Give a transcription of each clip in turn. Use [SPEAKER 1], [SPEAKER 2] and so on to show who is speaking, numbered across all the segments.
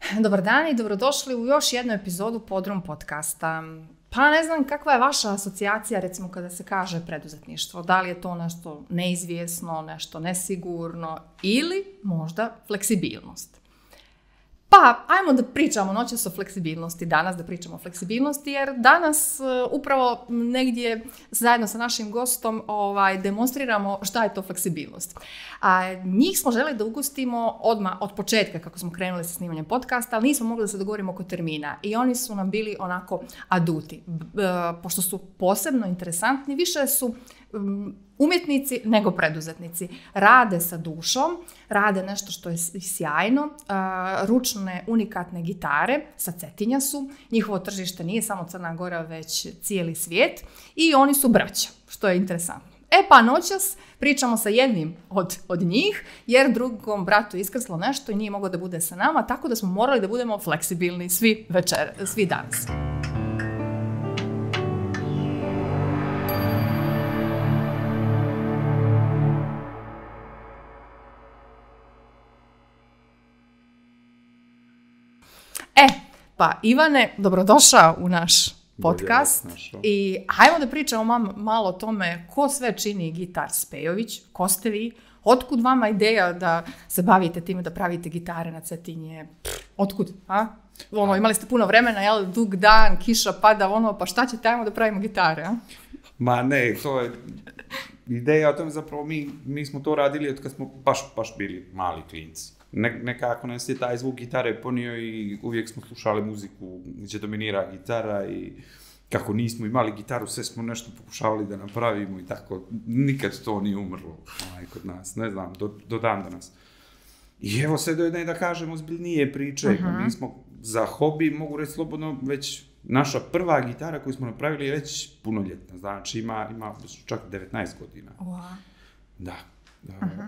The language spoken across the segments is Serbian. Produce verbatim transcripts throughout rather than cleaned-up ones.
[SPEAKER 1] dobar dan i dobrodošli u još jednu epizodu Podrum podcasta. Pa ne znam kakva je vaša asocijacija recimo kada se kaže preduzetništvo. Da li je to nešto neizvjesno, nešto nesigurno ili možda fleksibilnost? Pa, ajmo da pričamo noćas o fleksibilnosti, danas da pričamo o fleksibilnosti, jer danas uh, upravo negdje zajedno sa našim gostom ovaj, demonstriramo šta je to fleksibilnost. A, njih smo želi da ugostimo odmah od početka kako smo krenuli sa snimanjem podcasta, ali nismo mogli da se dogovorimo oko termina i oni su nam bili onako aduti. B, uh, pošto su posebno interesantni, više su um, umjetnici nego preduzetnici. Rade sa dušom, rade nešto što je sjajno, uh, ručne unikatne gitare sa Cetinja su, njihovo tržište nije samo Crna Gora, već cijeli svijet i oni su braća, što je interesantno. E pa noćas pričamo sa jednim od, od njih, jer drugom bratu iskrslo nešto i nije mogao da bude sa nama, tako da smo morali da budemo fleksibilni svi večer, svi danas. E, pa Ivane, dobrodošao u naš podcast i hajmo da pričamo mam, malo o tome ko sve čini Gitar Spejović, ko ste vi, otkud vama ideja da se bavite time da pravite gitare na Cetinje, otkud, a? Ono, imali ste puno vremena, jel, dug dan, kiša pada, ono, pa šta ćete, ajmo da pravimo gitare, a?
[SPEAKER 2] Ma ne, to je ideja o tome zapravo mi, mi smo to radili od kad smo baš, baš bili mali klinci. Ne, nekako nas je taj zvuk gitare ponio i uvijek smo slušali muziku gdje dominira gitara i kako nismo imali gitaru, sve smo nešto pokušavali da napravimo i tako, nikad to nije umrlo ovaj, kod nas, ne znam, do, do dan danas. I evo sve do jedne da kažemo ozbiljnije priče, uh-huh. Mi smo za hobi, mogu reći slobodno, već naša prva gitara koju smo napravili je već punoljetna, znači ima, ima čak devetnaest godina.
[SPEAKER 1] Wow.
[SPEAKER 2] Da, da.
[SPEAKER 1] Uh-huh.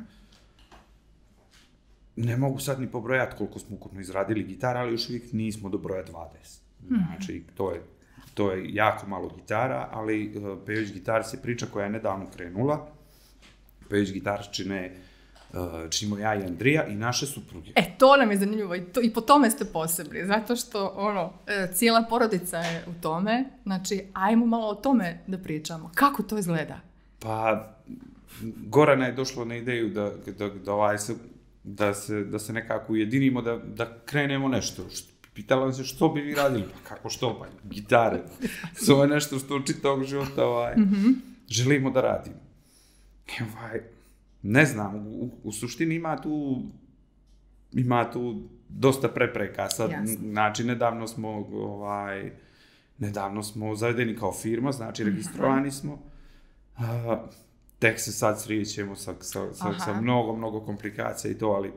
[SPEAKER 2] Ne mogu sad ni pobrojati koliko smo ukupno izradili gitara, ali još uvijek nismo do broja dvadeset. Znači, to je, to je jako malo gitara, ali uh, Pejović Gitars je priča koja je nedavno krenula. Pejović Gitars čine, uh, činimo ja i Andrija i naše supruge.
[SPEAKER 1] E, to nam je zanimljivo i, to, i po tome ste posebni, zato što ono, cijela porodica je u tome. Znači, ajmo malo o tome da pričamo. Kako to izgleda?
[SPEAKER 2] Pa, Gorana je došlo na ideju da, da, da ovaj se Da se, da se nekako ujedinimo, da, da krenemo nešto. Pitala nam se što bi vi radili? Pa kako što? Pa gitare. To je nešto što od čitavog života ovaj, mm-hmm. želimo da radimo. I, ovaj, ne znam, u, u suštini ima tu, ima tu dosta prepreka. Sad, znači, nedavno smo, ovaj, nedavno smo zavedeni kao firma, znači registrovani smo. Uh, Tek se sad srećemo sa, sa, sa, sa mnogo, mnogo komplikacija i to, ali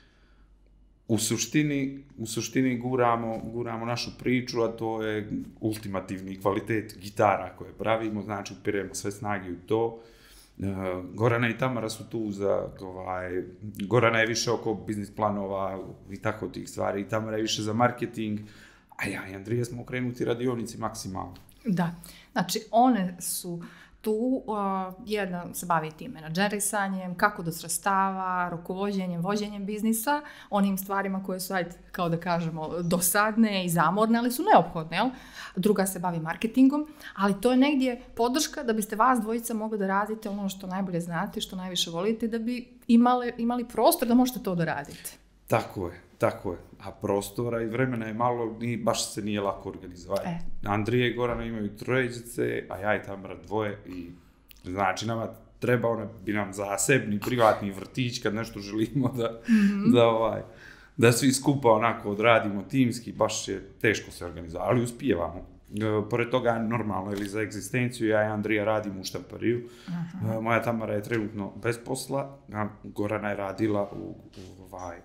[SPEAKER 2] u suštini, u suštini guramo, guramo našu priču, a to je ultimativni kvalitet gitara koje pravimo, znači upiremo sve snage u to. Uh, Gorana i Tamara su tu za, ovaj, Gorana je više oko biznis planova i tako tih stvari, i Tamara je više za marketing, a ja i Andrija smo okrenuti radionici maksimalno.
[SPEAKER 1] Da, znači one su tu, uh, jedna se bavi tim menadžerisanjem, kako do sredstava, rukovođenjem, vođenjem biznisa, onim stvarima koje su, ajde, kao da kažemo, dosadne i zamorne, ali su neophodne, jel? Druga se bavi marketingom, ali to je negdje podrška da biste vas dvojica mogli da radite ono što najbolje znate, što najviše volite, da bi imali, imali prostor da možete to da radite.
[SPEAKER 2] Tako je, tako je. A prostora i vremena je malo, ni, baš se nije lako organizovati. E. Andrija i Gorana imaju trojice, a ja i Tamara dvoje i znači nama treba ona bi nam zasebni privatni vrtić kad nešto želimo da, mm-hmm. da, ovaj, da svi skupa onako odradimo timski, baš je teško se organizovati, ali uspijevamo. E, pored toga normalno ili za egzistenciju, ja i Andrija radimo u štampariju. Uh-huh. E, moja Tamara je trenutno bez posla, a Gorana je radila u, u ovaj,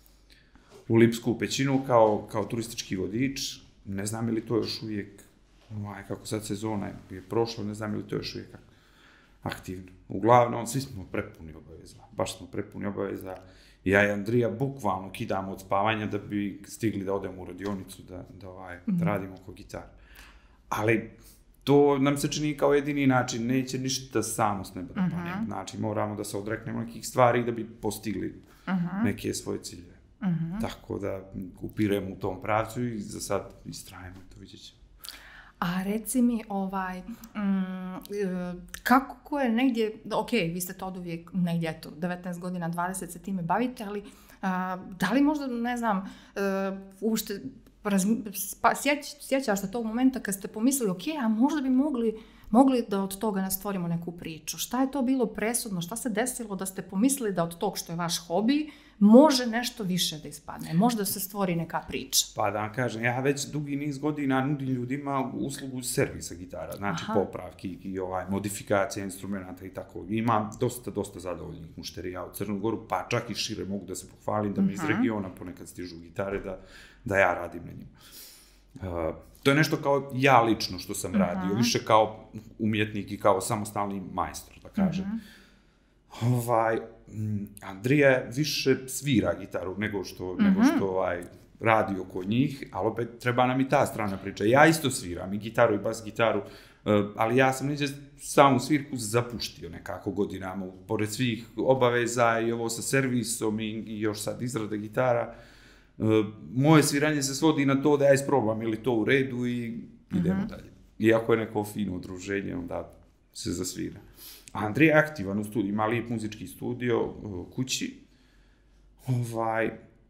[SPEAKER 2] u Lipsku pećinu kao, kao turistički vodič. Ne znam ili to još uvijek, ovaj, kako sad sezona je prošla, ne znam ili to još uvijek aktivno. Uglavnom, svi smo prepuni obaveza, baš smo prepuni obaveza. Ja i Andrija bukvalno kidamo od spavanja da bi stigli da odemo u radionicu, da, da, ovaj, mm-hmm. da radimo oko gitara. Ali to nam se čini kao jedini način, neće ništa samo s neba da pane. Mm-hmm. Znači, moramo da se odreknemo nekih stvari da bi postigli mm-hmm. neke svoje ciljeve.
[SPEAKER 1] Uh-huh.
[SPEAKER 2] Tako da upirem u tom pravcu i za sad istrajemo, to vidjet ćemo.
[SPEAKER 1] A reci mi, ovaj, mm, kako je negdje, ok, vi ste to od uvijek negdje, eto, devetnaest godina, dvadeset se time bavite, ali a, da li možda, ne znam, uh, ušte, pa, sjeć, sjećaš se tog momenta kad ste pomislili, ok, a možda bi mogli, mogli da od toga nastvorimo neku priču. Šta je to bilo presudno? Šta se desilo da ste pomislili da od tog što je vaš hobi može nešto više da ispadne? Možda se stvori neka priča.
[SPEAKER 2] Pa da vam kažem, ja već dugi niz godina nudim ljudima uslugu servisa gitara, znači Aha. popravki i ovaj, modifikacija instrumenta i tako. Imam dosta, dosta zadovoljnih mušterija u Crnu Goru, pa čak i šire mogu da se pohvalim da mi iz regiona ponekad stižu gitare da, da ja radim na njima. Uh, to je nešto kao ja lično što sam uh-huh. radio, više kao umjetnik i kao samostalni majstor, da kažem. Uh-huh. Ovaj, Andrija više svira gitaru nego što, uh-huh. nego što ovaj, radi oko njih, ali opet treba nam i ta strana priča. Ja isto sviram i gitaru i bas gitaru, uh, ali ja sam neđe samu svirku zapuštio nekako godinama, pored svih obaveza i ovo sa servisom i, i još sad izrade gitara. Uh, moje sviranje se svodi na to da ja isprobam ili to u redu i idemo uh-huh. dalje. Iako je neko fino udruženje, onda se zasvira. Andrija je aktivan u studiju, ima lijep muzički studio uh, kući. Ovaj,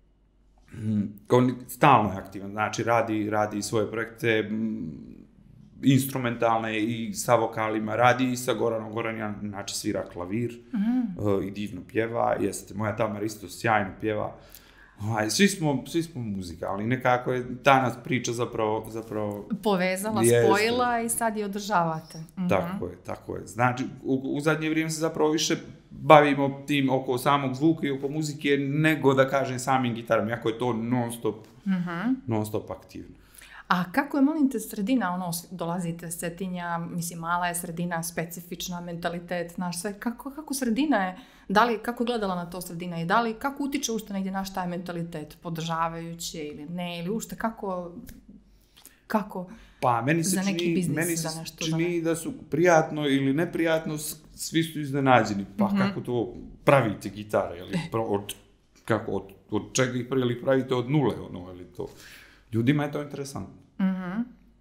[SPEAKER 2] on stalno je aktivan, znači radi, radi svoje projekte m, instrumentalne i sa vokalima, radi i sa Goranom. Goran je, znači, svira klavir uh-huh. uh, i divno pjeva. Jeste, moja Tamara isto sjajno pjeva. Aj, svi smo, svi smo muzika, ali nekako je ta nas priča zapravo... zapravo
[SPEAKER 1] povezala, jeste. Spojila i sad je održavate. Mm-hmm.
[SPEAKER 2] Tako je, tako je. Znači, u, u zadnje vrijeme se zapravo više bavimo tim oko samog zvuka i oko muzike, nego da kažem samim gitarom, jako je to non stop, mm-hmm. non stop aktivno.
[SPEAKER 1] A kako je, molim te, sredina, ono, dolazite s Cetinja, mislim, mala je sredina, specifična, mentalitet, znaš, sve, kako, kako sredina je, da li, kako je gledala na to sredina i da li, kako utiče ušte negdje naš taj mentalitet, podržavajuće ili ne, ili ušte, kako, kako
[SPEAKER 2] pa, meni se
[SPEAKER 1] za neki
[SPEAKER 2] čini,
[SPEAKER 1] biznis,
[SPEAKER 2] meni
[SPEAKER 1] za
[SPEAKER 2] se
[SPEAKER 1] nešto.
[SPEAKER 2] čini da su prijatno ili neprijatno, svi su iznenađeni, pa mm-hmm. kako to pravite gitare, ili od, kako, od, od čega ih prije pravite od nule, ono, ili to... Ljudima je to interesantno.
[SPEAKER 1] Mm-hmm.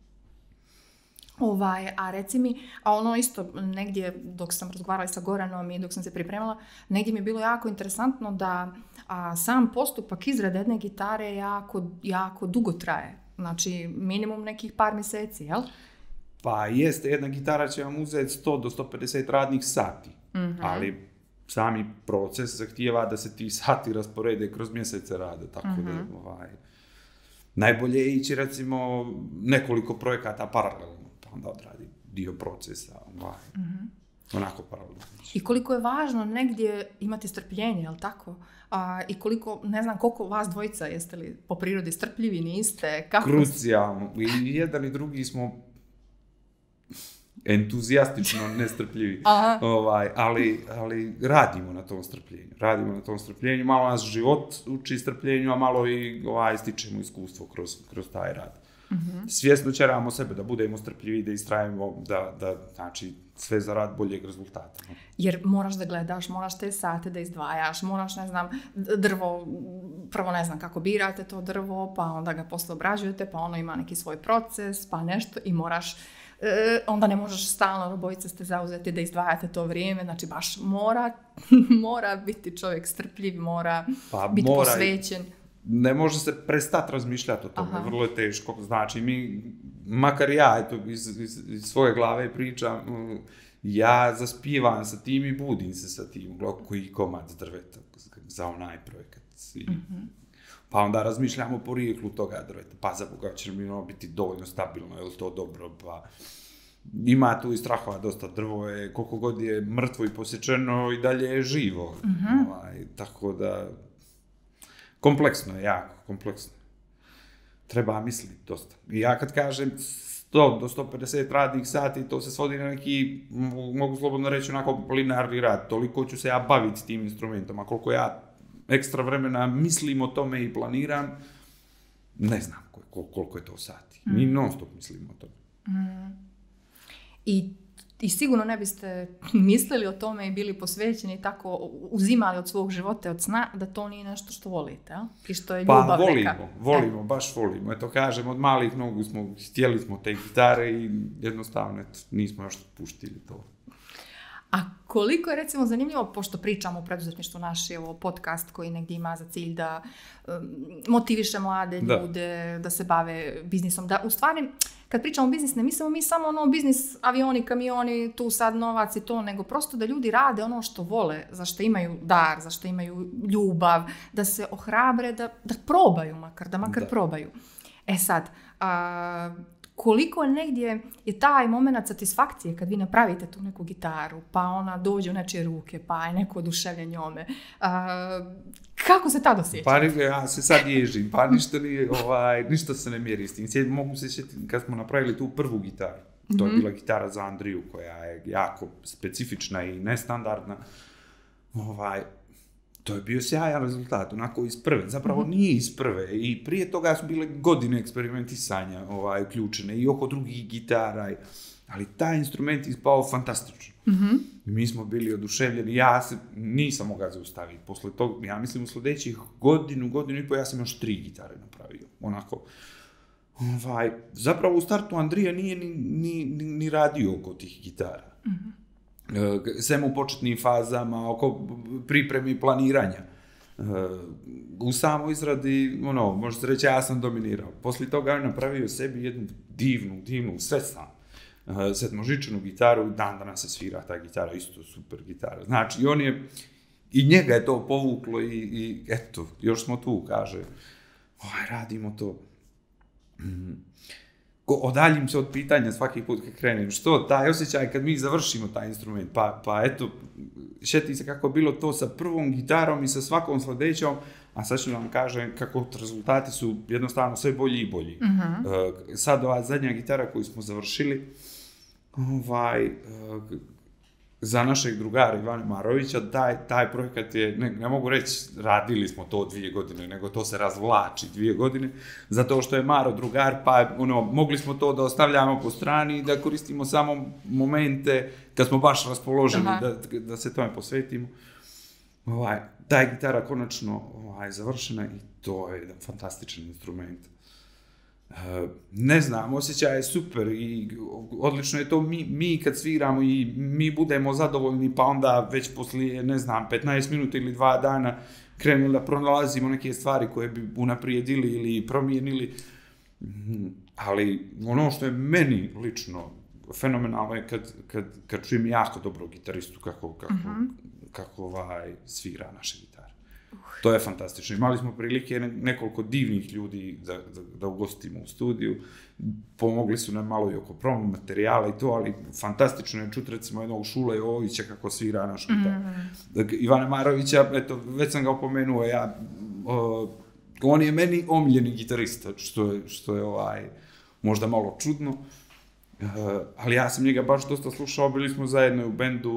[SPEAKER 1] Ovaj, a reci mi, a ono isto negdje dok sam razgovarala sa Goranom i dok sam se pripremala, negdje mi je bilo jako interesantno da a, sam postupak izrade jedne gitare jako, jako dugo traje. Znači, minimum nekih par mjeseci, jel?
[SPEAKER 2] Pa jeste, jedna gitara će vam uzeti sto do sto pedeset radnih sati, mm-hmm. ali sami proces zahtijeva da se ti sati rasporede kroz mjesece rade, tako mm-hmm. da... Ovaj, najbolje je ići, recimo, nekoliko projekata paralelno, pa onda odradi dio procesa, ovaj, mm-hmm. onako paralelno.
[SPEAKER 1] I koliko je važno negdje imati strpljenje, jel tako? A, I koliko, ne znam, koliko vas dvojica, jeste li po prirodi strpljivi, niste? Kako?
[SPEAKER 2] Krucijalno. I jedan i drugi smo entuzijastično nestrpljivi, ovaj, ali, ali radimo na tom strpljenju. Radimo na tom strpljenju, malo nas život uči strpljenju, a malo i ovaj, stičemo iskustvo kroz, kroz taj rad. Mm-hmm. Svjesno ćeramo sebe da budemo strpljivi, da istrajemo, da, da znači, sve za rad boljeg rezultata.
[SPEAKER 1] Jer moraš da gledaš, moraš te sate da izdvajaš, moraš, ne znam, drvo, prvo ne znam kako birate to drvo, pa onda ga posle obrađujete, pa ono ima neki svoj proces, pa nešto i moraš E, onda ne možeš stalno, obojice ste zauzeti da izdvajate to vrijeme, znači baš mora, mora biti čovjek strpljiv, mora pa biti mora, posvećen.
[SPEAKER 2] Ne može se prestati razmišljati o tome, Aha. vrlo je teško. Znači, mi, makar ja, eto, iz, iz, iz svoje glave pričam, ja zaspivam sa tim i budim se sa tim, koji komad drveta za onaj projekat. I, mm-hmm. Pa onda razmišljamo o porijeklu toga drveta, pa za Boga će mi ono biti dovoljno stabilno, je li to dobro, pa ima tu i strahova dosta, drvo je, koliko god je mrtvo i posječeno i dalje je živo, mm-hmm. ovaj, tako da, kompleksno je, jako kompleksno. Treba misliti dosta. I ja kad kažem sto do sto pedeset radnih sati, to se svodi na neki, mogu slobodno reći, onako linearni rad, toliko ću se ja baviti tim instrumentom, a koliko ja ekstra vremena mislim o tome i planiram, ne znam koliko, koliko je to sati. Mm. Mi non stop mislimo o tome.
[SPEAKER 1] Mm. I i sigurno ne biste mislili o tome i bili posvećeni i tako uzimali od svog života, od sna, da to nije nešto što volite, a? I što je ljubav
[SPEAKER 2] pa, volimo,
[SPEAKER 1] neka.
[SPEAKER 2] volimo, baš volimo. Eto, kažem, od malih nogu smo, htjeli smo te gitare i jednostavno eto, nismo još puštili to.
[SPEAKER 1] A koliko je, recimo, zanimljivo, pošto pričamo o preduzetništvu, naš je ovo podcast koji negdje ima za cilj da um, motiviše mlade ljude, da. da se bave biznisom, da u stvari, kad pričamo o biznis, ne mislimo mi samo ono biznis, avioni, kamioni, tu sad novac i to, nego prosto da ljudi rade ono što vole, za što imaju dar, za što imaju ljubav, da se ohrabre, da, da probaju makar, da makar da. probaju. E sad, a, koliko je negdje je taj moment satisfakcije kad vi napravite tu neku gitaru, pa ona dođe u nečije ruke, pa je neko oduševljen njome. A, kako se tad osjeća?
[SPEAKER 2] Pa ja se sad ježim, pa ništa, nije, ovaj, ništa se ne mjeri s tim. Sjed, mogu se sjetiti kad smo napravili tu prvu gitaru. To je mm-hmm. bila gitara za Andriju koja je jako specifična i nestandardna. Ovaj, to je bio sjajan rezultat, onako iz prve. Zapravo mm-hmm. nije iz prve. I prije toga su bile godine eksperimentisanja ovaj, uključene i oko drugih gitara. Ali taj instrument ispao fantastično. Mm-hmm. Mi smo bili oduševljeni. Ja se nisam mogao zaustaviti. Posle toga, ja mislim u sljedećih godinu, godinu i po, ja sam još tri gitare napravio. Onako, ovaj, zapravo u startu Andrija nije ni, ni, ni radio oko tih gitara. Mm-hmm. Sem u početnim fazama, oko pripreme i planiranja. U samoj izradi, ono, može se reći, ja sam dominirao. Poslije toga je napravio sebi jednu divnu, divnu, sve sam. sedmožičanu gitaru, dan danas se svira ta gitara, isto super gitara. Znači, i on je, i njega je to povuklo i, i eto, još smo tu, kaže, ovaj, radimo to. Mm. Odaljim se od pitanja svaki put kad krenem. Što, taj osjećaj kad mi završimo taj instrument, pa, pa eto, šeti se kako je bilo to sa prvom gitarom i sa svakom sljedećom, a sad ću vam kažem kako rezultati su jednostavno sve bolji i bolji. Uh-huh. Uh, sad ova zadnja gitara koju smo završili, ovaj, uh, za našeg drugara Ivana Marovića, taj, taj projekat je, ne, ne mogu reći radili smo to dvije godine, nego to se razvlači dvije godine, zato što je Maro drugar, pa ono, mogli smo to da ostavljamo po strani i da koristimo samo momente kad smo baš raspoloženi da, da se tome posvetimo. Ovaj, ta je gitara konačno ovaj, završena i to je jedan fantastičan instrument. Uh, ne znam, osjećaj je super i odlično je to mi, mi kad sviramo i mi budemo zadovoljni, pa onda već poslije, ne znam, petnaest minuta ili dva dana krenuli da pronalazimo neke stvari koje bi unaprijedili ili promijenili. Mm, ali ono što je meni lično fenomenalno je kad, kad, kad čujem jako dobrog gitaristu kako, kako, uh-huh. kako ovaj, svira naše gitare. To je fantastično. Imali smo prilike nekoliko divnih ljudi da, da, da ugostimo u studiju. Pomogli su nam malo i oko promo materijala i to, ali fantastično je čuti recimo jednog Šule Jovića kako svira našu gitaru. Mm. Ivana Marovića, eto, već sam ga opomenuo, ja, uh, on je meni omiljeni gitarista, što je, što je ovaj, možda malo čudno. Uh, ali ja sam njega baš dosta slušao, bili smo zajedno u bendu,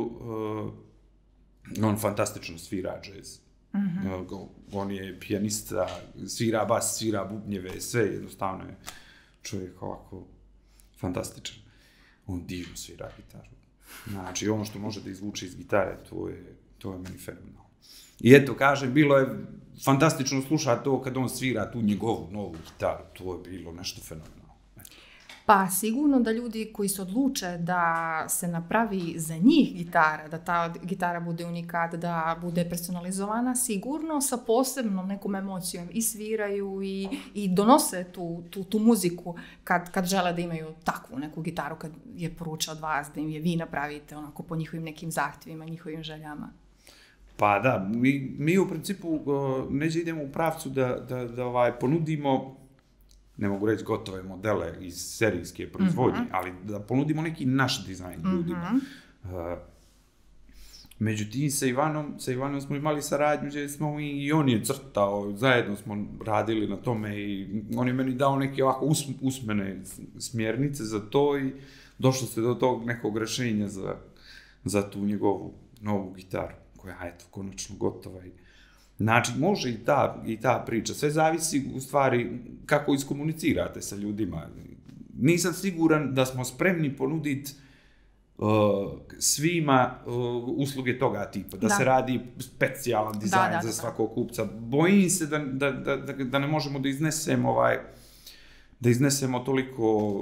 [SPEAKER 2] uh, on fantastično svira jazz. Mm-hmm. On je pijanista, svira bas, svira bubnjeve, sve jednostavno je čovjek ovako fantastičan. On divno svira gitaru. Znači, ono što može da izvuče iz gitare, to je, to je meni fenomenalno. I eto, kažem, bilo je fantastično slušati to kad on svira tu njegovu novu gitaru, to je bilo nešto fenomenalno.
[SPEAKER 1] Pa sigurno da ljudi koji se odluče da se napravi za njih gitara, da ta gitara bude unikat, da bude personalizovana, sigurno sa posebnom nekom emocijom i sviraju i, i donose tu, tu, tu muziku kad, kad žele da imaju takvu neku gitaru, kad je poruča od vas da im je vi napravite onako po njihovim nekim zahtjevima, njihovim željama.
[SPEAKER 2] Pa da, mi, mi u principu uh, neđe idemo u pravcu da, da, da ovaj, ponudimo, ne mogu reći gotove modele iz serijske proizvodnje, mm-hmm. ali da ponudimo neki naš dizajn ljudima. Mm-hmm. Uh, međutim, sa Ivanom, sa Ivanom smo imali saradnju gdje smo i, i on je crtao, zajedno smo radili na tome i on je meni dao neke ovako us, usmene smjernice za to i došlo se do tog nekog rješenja za, za tu njegovu novu gitaru, koja je eto konačno gotova i znači, može i ta, i ta priča. Sve zavisi, u stvari, kako iskomunicirate sa ljudima. Nisam siguran da smo spremni ponuditi uh, svima uh, usluge toga tipa, da, da se radi specijalan dizajn da, da, za svakog kupca. Bojim se da, da, da, da, da ne možemo da iznesemo ovaj, da iznesemo toliko,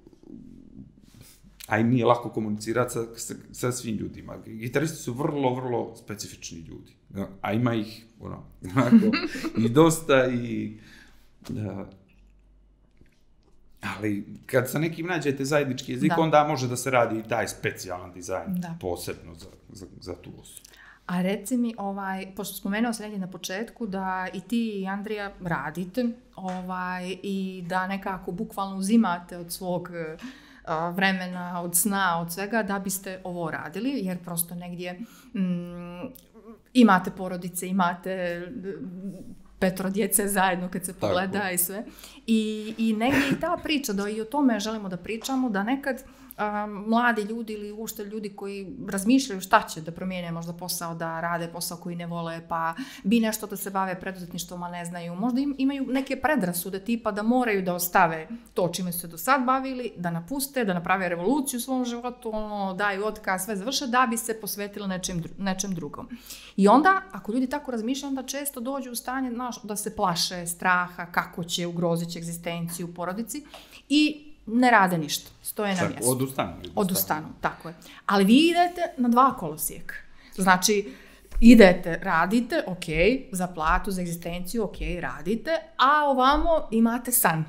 [SPEAKER 2] a i nije lako komunicirati sa, sa, sa svim ljudima. Gitaristi su vrlo, vrlo specifični ljudi, a ima ih ono, onako, i dosta i... Da, ali kad sa nekim nađete zajednički jezik, da. Onda može da se radi i taj specijalan dizajn, da. Posebno za, za, za tu osobu.
[SPEAKER 1] A reci mi, ovaj, pošto spomenuo sam negdje na početku da i ti i Andrija radite ovaj, i da nekako bukvalno uzimate od svog uh, vremena, od sna, od svega da biste ovo radili, jer prosto negdje mm, imate porodice, imate petoro djece zajedno kad se pogleda tako. I sve. I, i negdje i ta priča, da i o tome želimo da pričamo, da nekad a, mladi ljudi ili uopšte ljudi koji razmišljaju šta će da promijene možda posao, da rade posao koji ne vole, pa bi nešto da se bave preduzetništvom, a ne znaju. Možda im, imaju neke predrasude tipa da moraju da ostave to čime su se do sad bavili, da napuste, da naprave revoluciju u svom životu, ono, daju otkaz, sve završe, da bi se posvetili nečem, nečem drugom. I onda, ako ljudi tako razmišljaju, onda često dođu u stanje naš, da se plaše straha, kako će ugroziti egzistenciju u porodici i ne rade ništa, stoje na mjestu.
[SPEAKER 2] Odustanu.
[SPEAKER 1] Odustanu, tako je. Ali vi idete na dva kolosijeka. Znači, idete, radite, ok, za platu, za egzistenciju, ok, radite, a ovamo imate san.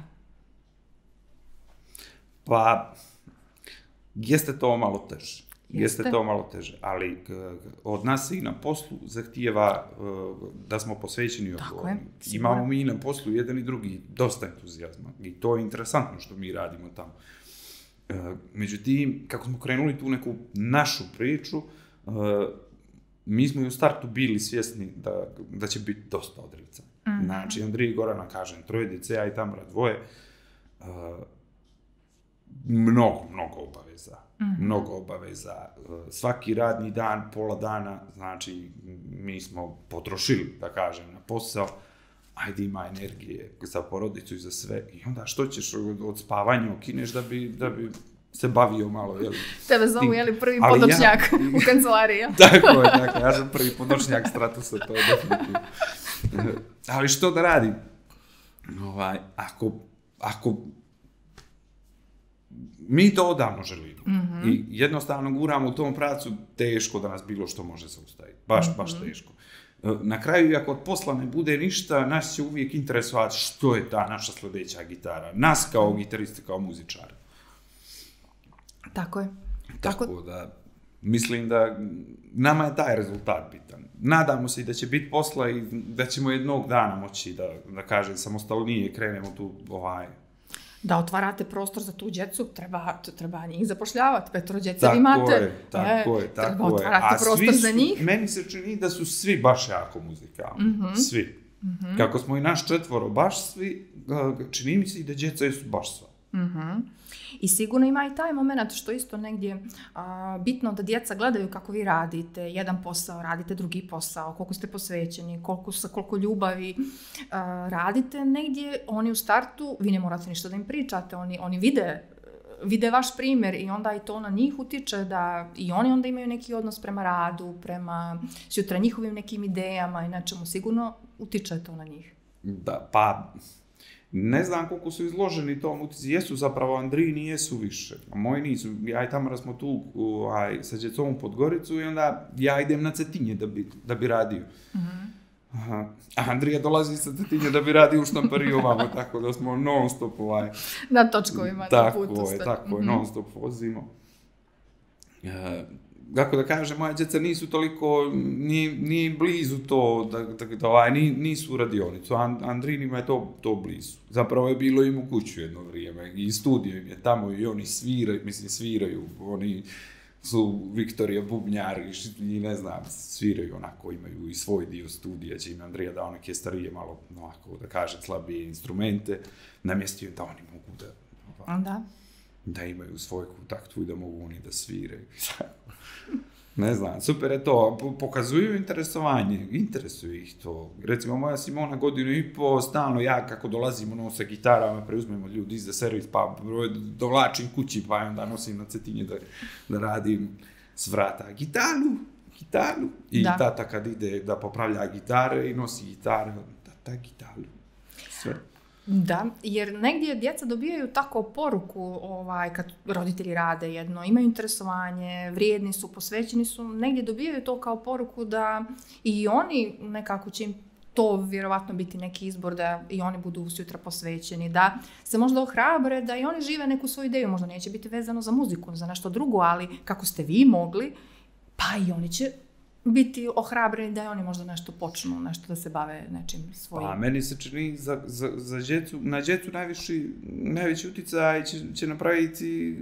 [SPEAKER 2] Pa, jeste to malo teže. Jeste, jeste to malo teže, ali od nas i na poslu zahtijeva uh, da smo posvećeni odgovorni. Imamo mi na poslu jedan i drugi dosta entuzijazma i to je interesantno što mi radimo tamo. Uh, međutim, kako smo krenuli tu neku našu priču, uh, mi smo i u startu bili svjesni da, da će biti dosta odrica. Mm-hmm. Znači, Andrija i Gorana, kažem, troje djece, ja i Tamara dvoje, uh, mnogo, mnogo obaveza. Mm-hmm. Mnogo obaveza. Svaki radni dan, pola dana, znači mi smo potrošili, da kažem, na posao, ajde ima energije za porodicu i za sve. I onda što ćeš od spavanja okineš da bi, da bi se bavio malo, jel?
[SPEAKER 1] Tebe zovu, jeli, prvi podočnjak ja, u kancelariji, ja?
[SPEAKER 2] Tako je, tako, ja sam prvi podočnjak Stratusa, to je definitivno. Ali što da radim? Ovaj, ako, ako mi to odavno želimo. Mm-hmm. I jednostavno guramo u tom pravcu, teško da nas bilo što može zaustaviti. Baš, mm-hmm. baš teško. Na kraju, ako od posla ne bude ništa, nas će uvijek interesovati što je ta naša sljedeća gitara. Nas kao gitariste, kao muzičara.
[SPEAKER 1] Tako je.
[SPEAKER 2] Tako, Tako da, mislim da nama je taj rezultat bitan. Nadamo se i da će biti posla i da ćemo jednog dana moći da, da kažem, samostalnije krenemo tu ovaj...
[SPEAKER 1] Da otvarate prostor za tu djecu, treba, treba njih zapošljavati, petoro djece imate.
[SPEAKER 2] Je, tako je, tako
[SPEAKER 1] treba otvarati
[SPEAKER 2] je.
[SPEAKER 1] prostor za njih.
[SPEAKER 2] Meni se čini da su svi baš jako muzikalni, mm-hmm. svi. Mm-hmm. Kako smo i naš četvoro baš svi, čini mi se i da djeca su baš sva.
[SPEAKER 1] Mm-hmm. I sigurno ima i taj moment što isto negdje a, bitno da djeca gledaju kako vi radite, jedan posao, radite drugi posao, koliko ste posvećeni, koliko, sa koliko ljubavi a, radite, negdje oni u startu, vi ne morate ništa da im pričate, oni, oni vide, vide vaš primjer i onda i to na njih utiče da i oni onda imaju neki odnos prema radu, prema sutra njihovim nekim idejama i nečemu, sigurno utiče to na njih.
[SPEAKER 2] Da, pa... Ne znam koliko su izloženi tom utici, jesu zapravo Andrijini, jesu više. A moji nisu. Ja i Tamara smo tu aj, sa djecom u Podgoricu i onda ja idem na Cetinje da bi, da bi radio. Mm-hmm. Aha. A Andrija dolazi sa Cetinje da bi radio u Štampariju ovamo, tako da smo non stop ovaj...
[SPEAKER 1] Na točkovima na putu.
[SPEAKER 2] Tako je, tako je, mm-hmm. non stop vozimo. E, kako da kažem, moja djeca nisu toliko, ni, ni blizu to, da, da, da ovaj, ni, nisu u radionicu, And, Andrinima je to, to blizu. Zapravo je bilo im u kuću jedno vrijeme i studio im je tamo i oni sviraju, mislim sviraju, oni su Viktorija bubnjari i ne znam, sviraju onako, imaju i svoj dio studija, će im Andrija dao neke starije, malo, onako, da kažem, slabije instrumente, namjestio da oni mogu da, ovaj,
[SPEAKER 1] da.
[SPEAKER 2] da imaju svoj kontakt i da mogu oni da sviraju. Ne znam, super je to, pokazuju interesovanje, interesuje ih to. Recimo, moja Simona godinu i po, stalno ja kako dolazim ono, sa gitarama, preuzmemo ljudi za servis, pa dovlačim kući, pa onda nosim na Cetinje da, da radim s vrata gitaru, gitaru. I da. Tata kad ide da popravlja gitare i nosi gitaru, tata gitaru, sve.
[SPEAKER 1] Da, jer negdje djeca dobijaju tako poruku ovaj, kad roditelji rade jedno, imaju interesovanje, vrijedni su, posvećeni su, negdje dobijaju to kao poruku da i oni nekako će im to vjerovatno biti neki izbor da i oni budu sutra posvećeni, da se možda ohrabre, da i oni žive neku svoju ideju, možda neće biti vezano za muziku, za nešto drugo, ali kako ste vi mogli, pa i oni će biti ohrabreni da i oni možda nešto počnu, nešto da se bave nečim svojim.
[SPEAKER 2] Pa, meni se čini za, za, za djecu, na djecu najviši, najveći utjecaj će, će napraviti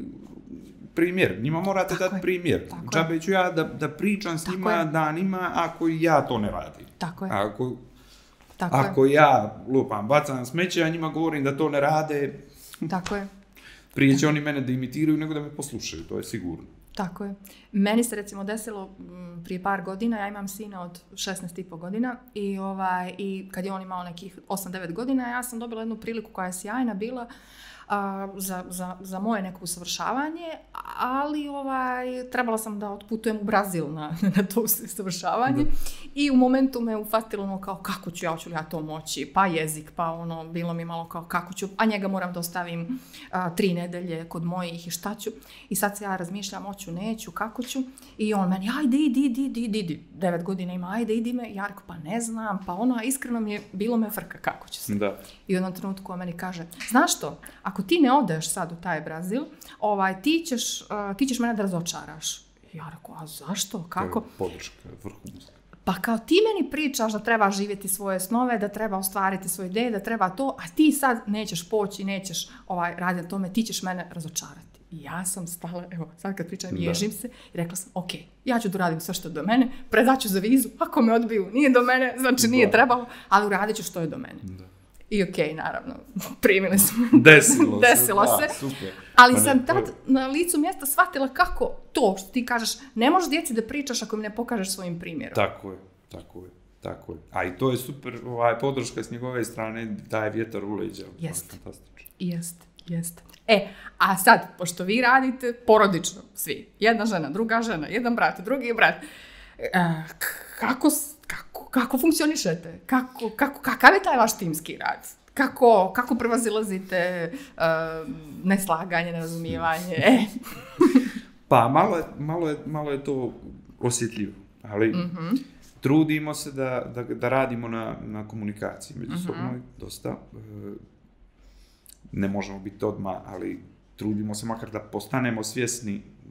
[SPEAKER 2] primjer. Njima morate tako dati je. primjer. Džabe ću ja da, da pričam s tako njima je. danima ako ja to ne radim.
[SPEAKER 1] Tako je.
[SPEAKER 2] Ako,
[SPEAKER 1] tako
[SPEAKER 2] ako
[SPEAKER 1] je.
[SPEAKER 2] ja lupam, bacam smeće, a njima govorim da to ne rade,
[SPEAKER 1] tako je.
[SPEAKER 2] prije će oni mene da imitiraju nego da me poslušaju, to je sigurno.
[SPEAKER 1] Tako je. Meni se recimo desilo m, prije par godina, ja imam sina od šesnaest i pol godina i, ovaj, i kad je on imao nekih osam devet godina, ja sam dobila jednu priliku koja je sjajna bila a, za, za, za moje neko usavršavanje, ali ovaj, trebala sam da otputujem u Brazil na, na to usavršavanje da. I u momentu me ufatilo ono kao kako ću ja, ću li ja to moći, pa jezik, pa ono, bilo mi malo kao kako ću, a njega moram da ostavim a, tri nedelje kod mojih i šta ću. I sad se ja razmišljam, hoću, neću, kako ću. I on meni, ajde, idi, idi, idi, idi, idi. Devet godina ima, ajde, idi me. Ja rekao, pa ne znam, pa ono, iskreno mi je, bilo me frka, kako će se.
[SPEAKER 2] Da.
[SPEAKER 1] I u jednom trenutku on meni kaže, znaš što, ako ti ne odeš sad u taj Brazil, ovaj, ti ćeš, uh, ti ćeš mene da razočaraš. Ja rekao, a zašto, kako?
[SPEAKER 2] Podrška, vrhunska.
[SPEAKER 1] Pa kao ti meni pričaš da treba živjeti svoje snove, da treba ostvariti svoje ideje, da treba to, a ti sad nećeš poći, nećeš ovaj, raditi na tome, ti ćeš mene razočarati. I ja sam stala, evo, sad kad pričam, ježim se i rekla sam, ok, ja ću da uradim sve što je do mene, predaću za vizu, ako me odbiju, nije do mene, znači nije da. trebalo, ali uradit ću što je do mene. Da. I ok, naravno, primili smo.
[SPEAKER 2] Desilo,
[SPEAKER 1] Desilo se.
[SPEAKER 2] Da, super.
[SPEAKER 1] Ali pa sam ne, tad na licu mjesta shvatila kako to što ti kažeš, ne možeš djeci da pričaš ako im ne pokažeš svojim primjerom.
[SPEAKER 2] Tako je, tako je, tako je. A i to je super, ovaj, podrška s njegove strane, daje vjetar u leđa.
[SPEAKER 1] Jeste, jeste, jeste. E, a sad, pošto vi radite porodično, svi, jedna žena, druga žena, jedan brat, drugi brat, e, kako, kako, kako funkcionišete? Kako, kako, kakav je taj vaš timski rad? Kako, kako prevazilazite uh, neslaganje, nerazumijevanje? E.
[SPEAKER 2] Pa, malo je, malo, je, malo je to osjetljivo, ali mm-hmm. trudimo se da, da, da radimo na, na komunikaciji međusobno, mm-hmm. dosta. Ne možemo biti odmah, ali trudimo se makar da postanemo svjesni uh,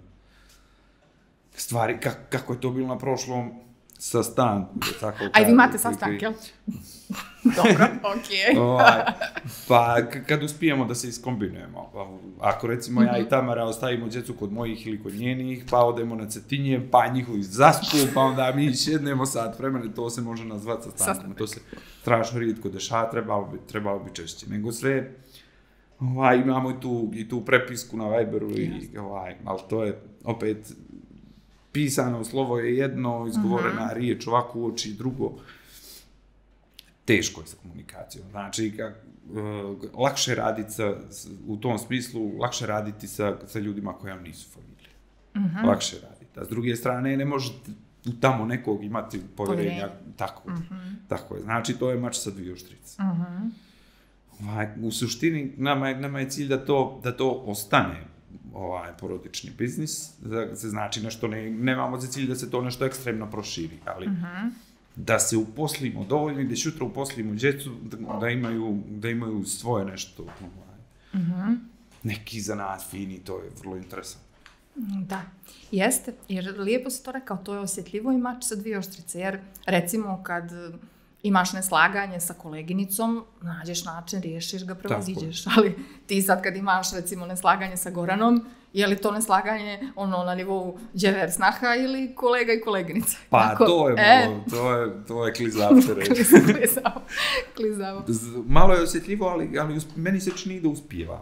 [SPEAKER 2] stvari, kak, kako je to bilo na prošlom sastanku. Tako,
[SPEAKER 1] a vi imate sastank, jel? Dobro, okej.
[SPEAKER 2] Okay. Pa kad uspijemo da se iskombinujemo. Ako recimo mm-hmm. ja i Tamara ostavimo djecu kod mojih ili kod njenih, pa odemo na Cetinje, pa njihovi zaspu, pa onda mi sjednemo sat vremena, to se može nazvati sastankom. To se strašno rijetko dešava, trebalo bi, trebalo bi češće. Nego sve, ovaj, imamo i tu, i tu prepisku na Viberu, yes. i, ovaj, ali to je opet pisano slovo je jedno, izgovorena uh-huh. riječ ovako u oči drugo. Teško je sa komunikacijom. Znači, kak, uh, lakše raditi sa, u tom smislu, lakše raditi sa, sa ljudima koji vam nisu familije. Uh-huh. Lakše raditi. A s druge strane, ne možete tamo nekog imati povjerenja. Tako, uh-huh. tako je. Znači, to je mač sa dvije oštrice. Uh-huh. Ovaj, u suštini, nama je, nama je cilj da to, da to ostane ovaj porodični biznis, da se znači nešto ne, nemamo za cilj da se to nešto ekstremno proširi, ali uh-huh. da se uposlimo dovoljno i da sutra uposlimo djecu da, da, imaju, da imaju svoje nešto, ovaj, uh-huh. neki za nas fini, to je vrlo interesantno.
[SPEAKER 1] Da, jeste, jer lijepo si to rekao, to je osjetljivo i mač sa dvije oštrice, jer recimo kad imaš neslaganje sa koleginicom, nađeš način, riješiš ga, prevaziđeš. Ali ti sad kad imaš recimo neslaganje sa Goranom, je li to neslaganje ono na nivou džever snaha ili kolega i koleginica?
[SPEAKER 2] Pa
[SPEAKER 1] Tako,
[SPEAKER 2] to je
[SPEAKER 1] e?
[SPEAKER 2] malo, to je, to je klizavo se reći.
[SPEAKER 1] klizavo, klizavo.
[SPEAKER 2] Malo je osjetljivo, ali, ali meni se čini da uspijevamo.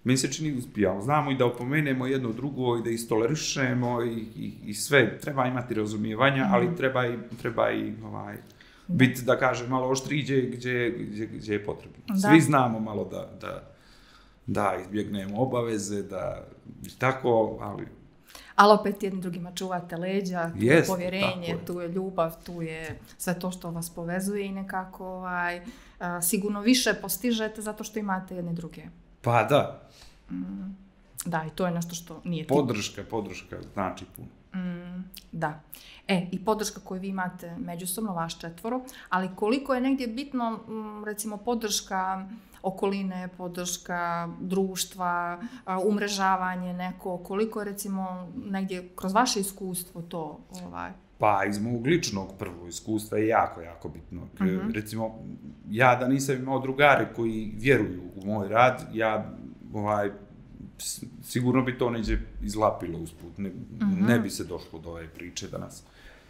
[SPEAKER 2] meni se čini uspijamo. Znamo i da opomenemo jedno drugo i da istolerišemo i, i, i sve. Treba imati razumijevanja, mm. ali treba i, treba i ovaj, biti, da kažem, malo oštriji gdje, gdje, gdje, gdje je potrebno. Da. Svi znamo malo da, da, da izbjegnemo obaveze, da tako, ali...
[SPEAKER 1] Ali opet jednim drugima čuvate leđa, tu
[SPEAKER 2] Jest,
[SPEAKER 1] je povjerenje,
[SPEAKER 2] je.
[SPEAKER 1] tu je ljubav, tu je sve to što vas povezuje i nekako ovaj, a, sigurno više postižete zato što imate jedne druge.
[SPEAKER 2] Pa da.
[SPEAKER 1] Mm, da, i to je nešto što nije tip.
[SPEAKER 2] Podrška, podrška znači puno.
[SPEAKER 1] Mm, da. E, i podrška koju vi imate međusobno, vaš četvoro, ali koliko je negdje bitno, recimo, podrška okoline, podrška društva, umrežavanje neko, koliko je, recimo, negdje kroz vaše iskustvo to, ovaj...
[SPEAKER 2] Pa, iz mog ličnog prvo iskustva je jako, jako bitno. Mm-hmm. Recimo, ja da nisam imao drugare koji vjeruju u moj rad, ja, ovaj, sigurno bi to neđe izlapilo usput, ne, mm-hmm. ne bi se došlo do ove priče danas.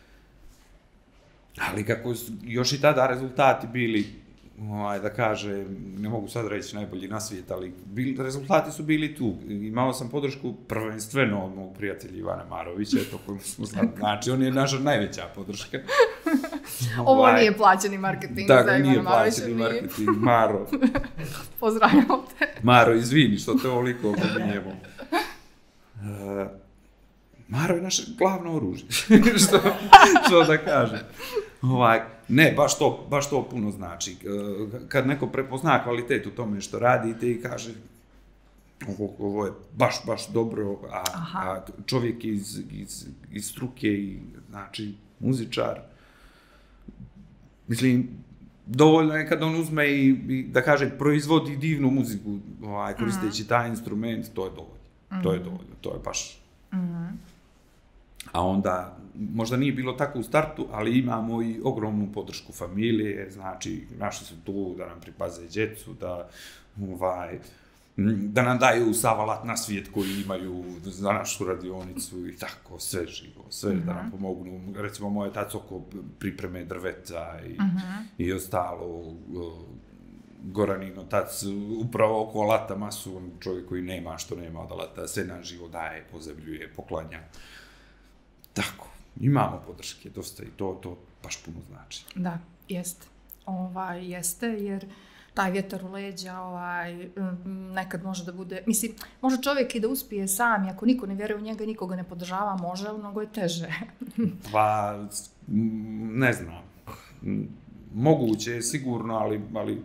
[SPEAKER 2] Ali kako su još i tada rezultati bili, ovaj, da kaže, ne mogu sad reći najbolji na svijet, ali bili, rezultati su bili tu. Imao sam podršku prvenstveno od mog prijatelja Ivana Marovića, to kojem smo znali. Znači, on je naša najveća podrška.
[SPEAKER 1] Ovo ovaj, nije plaćeni marketing
[SPEAKER 2] da,
[SPEAKER 1] za Ivana Marovića.
[SPEAKER 2] Da, nije plaćeni marketing, Maro.
[SPEAKER 1] Pozdravljamo te.
[SPEAKER 2] Maro, izvini što te ovoliko opominjemo. Uh, Maro je naše glavno oružje, što, što da kažem. Ovaj, ne, baš to, baš to puno znači. Kad neko prepozna kvalitet u tome što radite i kaže ovo, ovo je baš, baš dobro, a, a čovjek iz, iz, iz struke, i, znači muzičar, mislim, dovoljno je kad on uzme i, i da kaže, proizvodi divnu muziku, ovaj, koristeći taj instrument, to je dovoljno. Mm-hmm. To je dovoljno, to je baš... Mm-hmm. A onda, možda nije bilo tako u startu, ali imamo i ogromnu podršku familije, znači, naši su tu da nam pripaze djecu, da, ovaj, da nam daju sav alat na svijet koji imaju za našu radionicu i tako, sve živo, sve mm-hmm. da nam pomognu. Recimo, moje tac oko pripreme drveta i, mm-hmm. i ostalo, Goranino tac upravo oko alata masu, on čovjek koji nema što nema od alata, sve nam živo daje, pozemljuje, poklanja. Tako, imamo podrške, dosta i to, to baš puno znači.
[SPEAKER 1] Da, jeste. Ovaj, jeste, jer taj vjetar u leđa ovaj, nekad može da bude... Mislim, može čovjek i da uspije sam, ako niko ne vjeruje u njega i nikoga ne podržava, može, ali mnogo je teže.
[SPEAKER 2] Pa, ne znam. Moguće je sigurno, ali... ali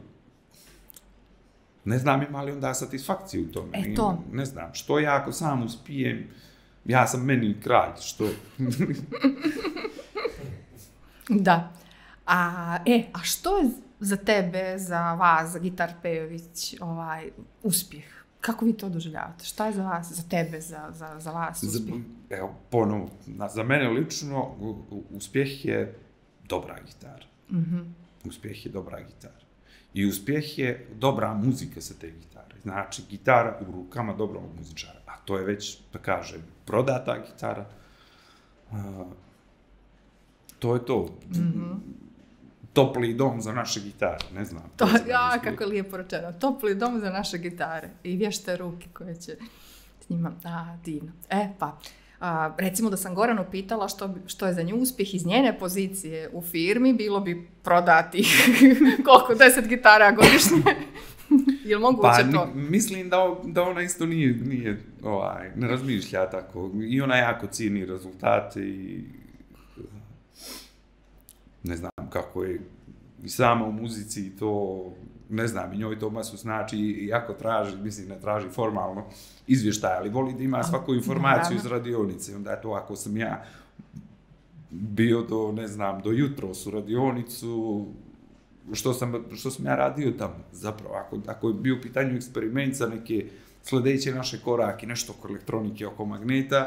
[SPEAKER 2] ne znam ima li onda satisfakciju u tome.
[SPEAKER 1] E to.
[SPEAKER 2] Ne znam, što ja ako sam uspijem, ja sam meni kralj, što...
[SPEAKER 1] Da. A, e, a što je za tebe, za vas, za Gitar Pejović, ovaj, uspjeh? Kako vi to doživljavate? Šta je za vas, za tebe, za, za, za vas uspjeh?
[SPEAKER 2] Za, evo, ponovno, za mene lično, uspjeh je dobra gitara. Mm-hmm. Uspjeh je dobra gitara. I uspjeh je dobra muzika sa te gitare. Znači, gitara u rukama dobrog muzičara. A to je već, da kažem, prodata gitara. Uh, to je to. Mm-hmm. Topli dom za naše gitare, ne znam.
[SPEAKER 1] To, ja, kako je lijepo rečeno. Topli dom za naše gitare. I vješte ruke koje će s njima... A, divno. E, pa... A, recimo da sam Goranu pitala što, što je za nju uspjeh iz njene pozicije u firmi, bilo bi prodati koliko, deset gitara godišnje. Je li moguće
[SPEAKER 2] pa,
[SPEAKER 1] to?
[SPEAKER 2] Mislim da, da ona isto nije, nije ovaj, ne razmišlja tako. I ona jako cijeni rezultate i ne znam kako je i sama u muzici to, ne znam, i njoj to masu znači i jako traži, mislim ne traži formalno izvještaj, ali voli da ima svaku informaciju iz radionice. Onda je to ako sam ja bio do, ne znam, do jutros u radionicu, što sam, što sam ja radio tamo. Zapravo, ako, ako je bio u pitanju eksperiment za neke sljedeće naše korake, nešto oko elektronike, oko magneta,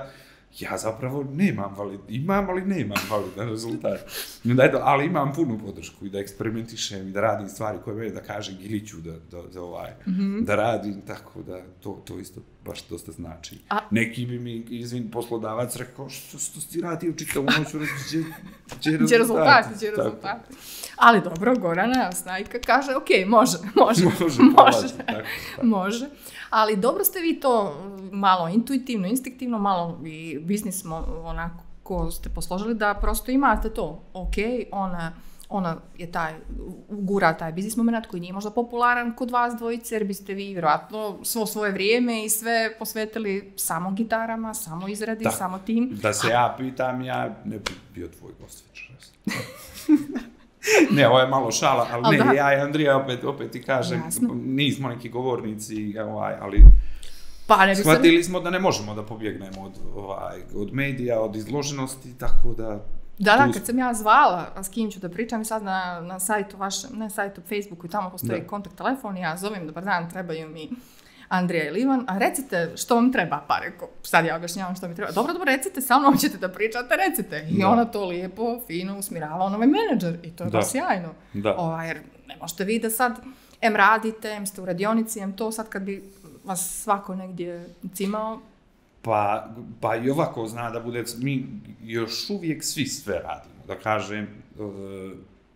[SPEAKER 2] ja zapravo nemam valid, imam, ali nemam validan rezultat. Da eto, ali imam punu podršku i da eksperimentišem i da radim stvari koje mene da kažem Iliću da, da, da, ovaj, mm-hmm. da radim, tako da to, to isto baš dosta znači. A... Neki bi mi, izvin, poslodavac rekao, što, što si radio čitavu noću, reći, će rezultati. Će rezultati,
[SPEAKER 1] će rezultati. Ali dobro, Gorana Snajka kaže, ok, može, može, može, može, tako, tako. može. Ali dobro ste vi to malo intuitivno, instinktivno, malo i biznis onako ko ste posložili da prosto imate to. Ok, ona, ona je taj, gura taj biznis moment koji nije možda popularan kod vas dvojice, jer biste vi vjerojatno svo svoje vrijeme i sve posvetili samo gitarama, samo izradi, da, samo tim.
[SPEAKER 2] Da se ja pitam, ja ne bi bio tvoj gost večeras. Ne, ovo je malo šala, ali, ali ne, da. Ja i Andrija opet, opet ti kažem, jasno. Nismo neki govornici, ovaj, ali pa, ne shvatili sam... smo da ne možemo da pobjegnemo od, ovaj, od medija, od izloženosti, tako da...
[SPEAKER 1] Da, da, kad sam ja zvala, s kim ću da pričam, i sad na, na sajtu vašem, ne sajtu, Facebooku, i tamo postoji da. Kontakt telefon, i ja zovem, dobar dan, trebaju mi Andrija ili Ivan, a recite što vam treba, pa reko, sad ja objašnjavam što mi treba. Dobro, dobro, recite, sa mnom ćete da pričate, recite. I da. Ona to lijepo, fino usmirava, on ovaj menadžer, i to je baš sjajno. Da. Ovaj, jer ne možete vi da sad, em radite, em ste u radionici, em to, sad kad bi vas svako negdje cimao.
[SPEAKER 2] Pa, pa i ovako zna da bude, mi još uvijek svi sve radimo, da kažem, uh,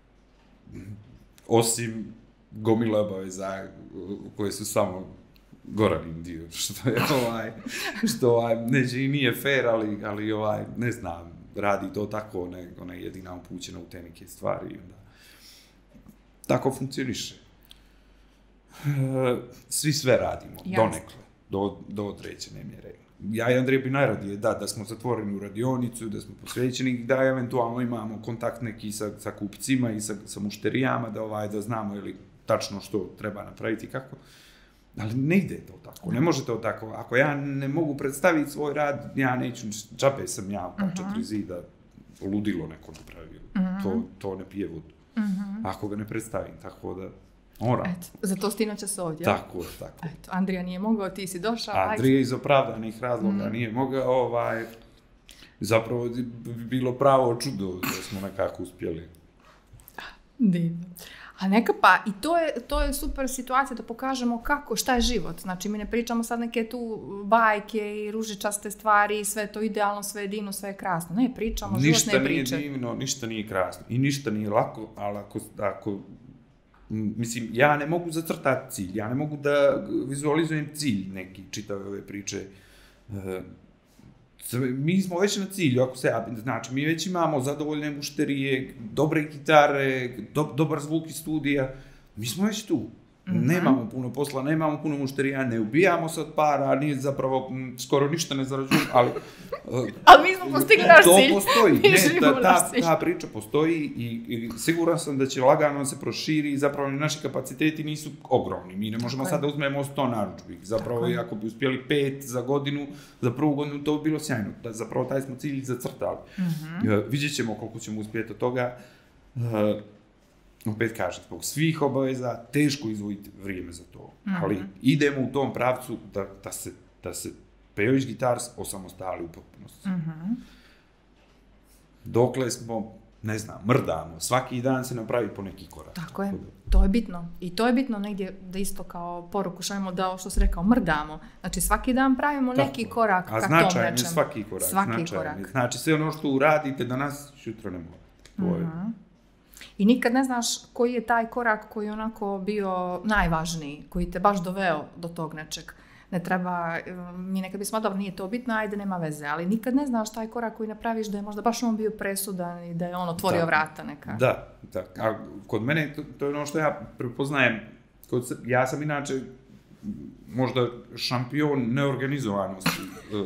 [SPEAKER 2] osim gomile obaveza koje su samo Goranin dio, što je ovaj, što ovaj, neće i nije fair, ali, ali ovaj, ne znam, radi to tako, ona, ona je jedina upućena u te neke stvari i onda tako funkcioniše. Svi sve radimo, Jasne. donekle, do, do određene mjere. Ja i Andrej bi najradije da, da smo zatvoreni u radionicu, da smo posvećeni, da eventualno imamo kontakt neki sa, sa kupcima i sa, sa mušterijama, da, ovaj, da znamo ili tačno što treba napraviti i kako. Ali ne ide to tako, ne može to tako. Ako ja ne mogu predstaviti svoj rad, ja neću, džabe sam ja pa uh-huh. četiri zida ludilo neko napravio. Uh-huh. To, to ne pije vodu. Uh-huh. Ako ga ne predstavim, tako da moram.
[SPEAKER 1] Eto, zato stinoća se ovdje.
[SPEAKER 2] Tako je, tako.
[SPEAKER 1] Eto, Andrija nije mogao, ti si došao.
[SPEAKER 2] Andrija iz opravdanih razloga uh-huh. nije mogao, ovaj, zapravo bi bilo pravo čudo da smo nekako uspjeli.
[SPEAKER 1] Divno. A neka pa, i to je, to je super situacija da pokažemo kako, šta je život. Znači, mi ne pričamo sad neke tu bajke i ružičaste stvari, i sve to idealno, sve je divno, sve je krasno. Ne, pričamo
[SPEAKER 2] ništa
[SPEAKER 1] životne priče.
[SPEAKER 2] Ništa nije divno, ništa nije krasno i ništa nije lako, ali ako, ako, mislim, ja ne mogu zacrtati cilj, ja ne mogu da vizualizujem cilj neki čitave ove priče. Mi smo već na cilju, ako se ja, znači, mi već imamo zadovoljne mušterije, dobre gitare, do, dobar zvuk iz studija, mi smo već tu. Mm-hmm. Nemamo puno posla, nemamo puno mušterija, ne ubijamo se od para, nije zapravo, m, skoro ništa ne zarađujemo, ali... Uh,
[SPEAKER 1] ali mi smo postigli naš cilj.
[SPEAKER 2] To postoji, ne, ta, ta, ta priča postoji i, i siguran sam da će lagano se proširi i zapravo naši kapaciteti nisu ogromni. Mi ne možemo sada da uzmemo sto narudžbi. Zapravo, i ako bi uspjeli pet za godinu, za prvu godinu, to bi bilo sjajno. Da, zapravo, taj smo cilj zacrtali. Mm-hmm. Uh, vidjet ćemo koliko ćemo uspjeti od toga. Uh, Opet kažem, zbog svih obaveza, teško izvojiti vrijeme za to. Mm-hmm. Ali idemo u tom pravcu da, da se, da se Pejović Gitars osamostali u potpunosti. Mm-hmm. Dokle smo, ne znam, mrdamo. Svaki dan se napravi po neki korak.
[SPEAKER 1] Tako je. To je bitno. I to je bitno negdje da isto kao poruku šaljemo da, što se rekao, mrdamo. Znači, svaki dan pravimo Tako. neki korak ka tom nečem. A značajan je
[SPEAKER 2] svaki korak.
[SPEAKER 1] Svaki
[SPEAKER 2] značajan.
[SPEAKER 1] korak.
[SPEAKER 2] Znači, sve ono što uradite danas, jutro ne može. To je...
[SPEAKER 1] Mm-hmm. I nikad ne znaš koji je taj korak koji je onako bio najvažniji, koji te baš doveo do tog nečeg. Ne treba, mi nekad bismo, dobro, nije to bitno, ajde, nema veze, ali nikad ne znaš taj korak koji napraviš da je možda baš on bio presudan i da je on otvorio da, vrata neka.
[SPEAKER 2] Da, da. A kod mene, to, to je ono što ja prepoznajem, kod, ja sam inače možda šampion neorganizovanosti,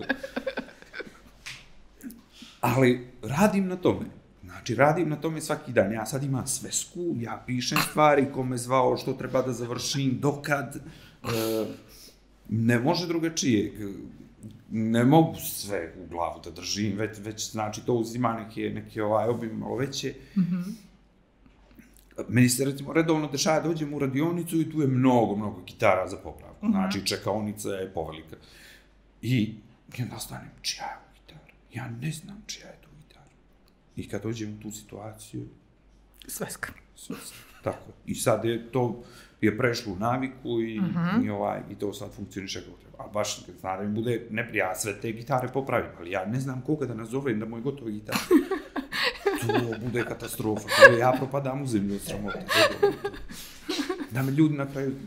[SPEAKER 2] ali radim na tome. Znači, radim na tome svaki dan. Ja sad imam svesku, ja pišem stvari, ko me zvao, što treba da završim, dokad. E, ne može drugačije. Ne mogu sve u glavu da držim, već, već znači, to uzima neke, neke ovaj, obim malo veće. Mm-hmm. Meni se, recimo, redovno dešava da dođem u radionicu i tu je mnogo, mnogo gitara za popravku. Mm-hmm. Znači, čekaonica je povelika. I onda stanem, čija je ovo gitara? ja ne znam čija je to gitara. I kad dođem u tu situaciju...
[SPEAKER 1] Sveska.
[SPEAKER 2] Sveska, tako. I sad je to je prešlo u naviku i, uh-huh. i, ovaj, i to sad funkcioniše kako treba. A baš zna da mi bude, ne, ja sve te gitare popravim, ali ja ne znam koga da nazovem da moj gotovi gitar. To bude katastrofa. Kada ja propadam u zemlju od sramota. Da me ljudi na kraju...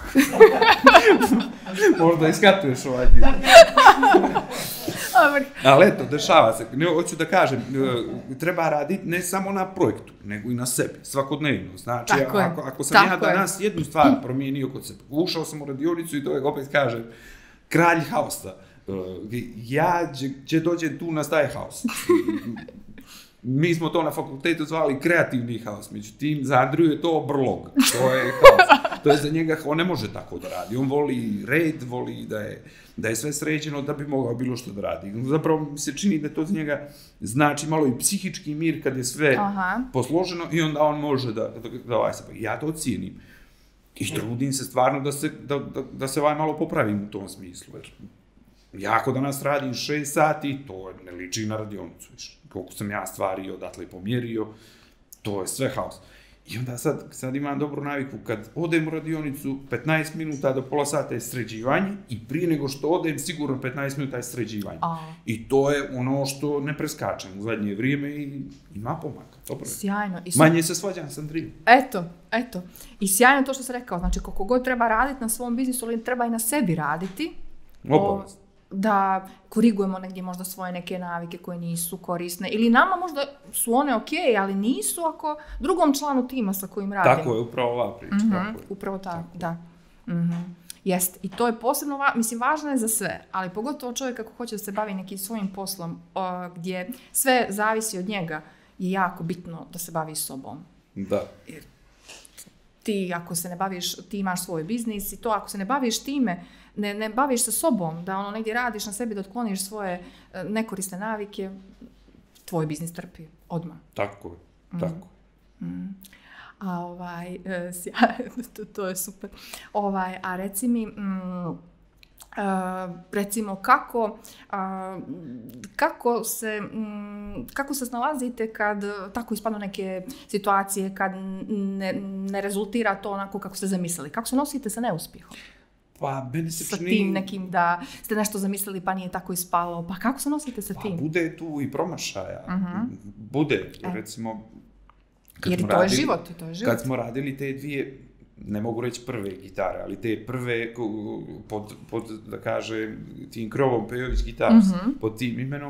[SPEAKER 2] Možda iskatuješ ovaj gitar. Ali eto, dešava se. Ne, hoću da kažem, treba raditi ne samo na projektu, nego i na sebi, svakodnevno. Znači,
[SPEAKER 1] tako
[SPEAKER 2] ako, ako sam
[SPEAKER 1] tako
[SPEAKER 2] ja danas jednu stvar promijenio kod sebe, ušao sam u radionicu i to je, opet kažem, kralj haosa. Ja, gdje dođe tu nastaje haos. Mi smo to na fakultetu zvali kreativni haos, međutim, za Andriju je to brlog. To je haos. To je za njega, on ne može tako da radi. On voli red, voli da je, da je sve sređeno da bi mogao bilo što da radi. Zapravo mi se čini da to za njega znači malo i psihički mir kad je sve Aha. posloženo i onda on može da, da, da ovaj se... Ja to cijenim. I trudim se stvarno da se, da, da, da se ovaj malo popravim u tom smislu. Jer ja ako danas radim šest sati, to ne liči na radionicu. Koliko sam ja stvari odatle pomjerio, to je sve haos. I onda sad, sad imam dobru naviku, kad odem u radionicu, petnaest minuta do pola sata je sređivanje i prije nego što odem, sigurno petnaest minuta je sređivanje. A. I to je ono što ne preskačem u zadnje vrijeme i ima pomaka. Dobro.
[SPEAKER 1] Sjajno. I su...
[SPEAKER 2] Manje se svađam s Andrijom.
[SPEAKER 1] Eto, eto. I sjajno to što si rekao, znači koliko god treba raditi na svom biznisu, ali treba i na sebi raditi.
[SPEAKER 2] Obavezno.
[SPEAKER 1] Da korigujemo negdje možda svoje neke navike koje nisu korisne. Ili nama možda su one ok, ali nisu ako drugom članu tima sa kojim radimo.
[SPEAKER 2] Tako je, upravo ova priča.
[SPEAKER 1] Mm-hmm,
[SPEAKER 2] tako je.
[SPEAKER 1] Upravo tako, tako. Da. Mm-hmm. Jest. I to je posebno, va- mislim, važno je za sve, ali pogotovo čovjek ako hoće da se bavi nekim svojim poslom o, gdje sve zavisi od njega, je jako bitno da se bavi sobom.
[SPEAKER 2] Da.
[SPEAKER 1] Jer ti ako se ne baviš, ti imaš svoj biznis i to ako se ne baviš time, ne, ne baviš se sobom, da ono negdje radiš na sebi, da otkloniš svoje nekorisne navike, tvoj biznis trpi odmah.
[SPEAKER 2] Tako je, mm. tako je.
[SPEAKER 1] Mm. A ovaj, to, to je super. Ovaj, a reci mi, mm, uh, recimo kako, uh, kako se, mm, kako se snalazite kad tako ispadnu neke situacije, kad ne, ne rezultira to onako kako ste zamislili? Kako se nosite sa neuspjehom?
[SPEAKER 2] Pa, meni se
[SPEAKER 1] sa
[SPEAKER 2] čini...
[SPEAKER 1] tim nekim da ste nešto zamislili pa nije tako ispalo. Pa kako se nosite sa
[SPEAKER 2] pa,
[SPEAKER 1] tim?
[SPEAKER 2] Pa bude tu i promašaja. Uh-huh. Bude, recimo...
[SPEAKER 1] Jer to radili, je život, to je život.
[SPEAKER 2] Kad smo radili te dvije, ne mogu reći prve gitare, ali te prve pod, pod da kaže, tim krovom Pejović Guitars, uh-huh. pod tim imenom,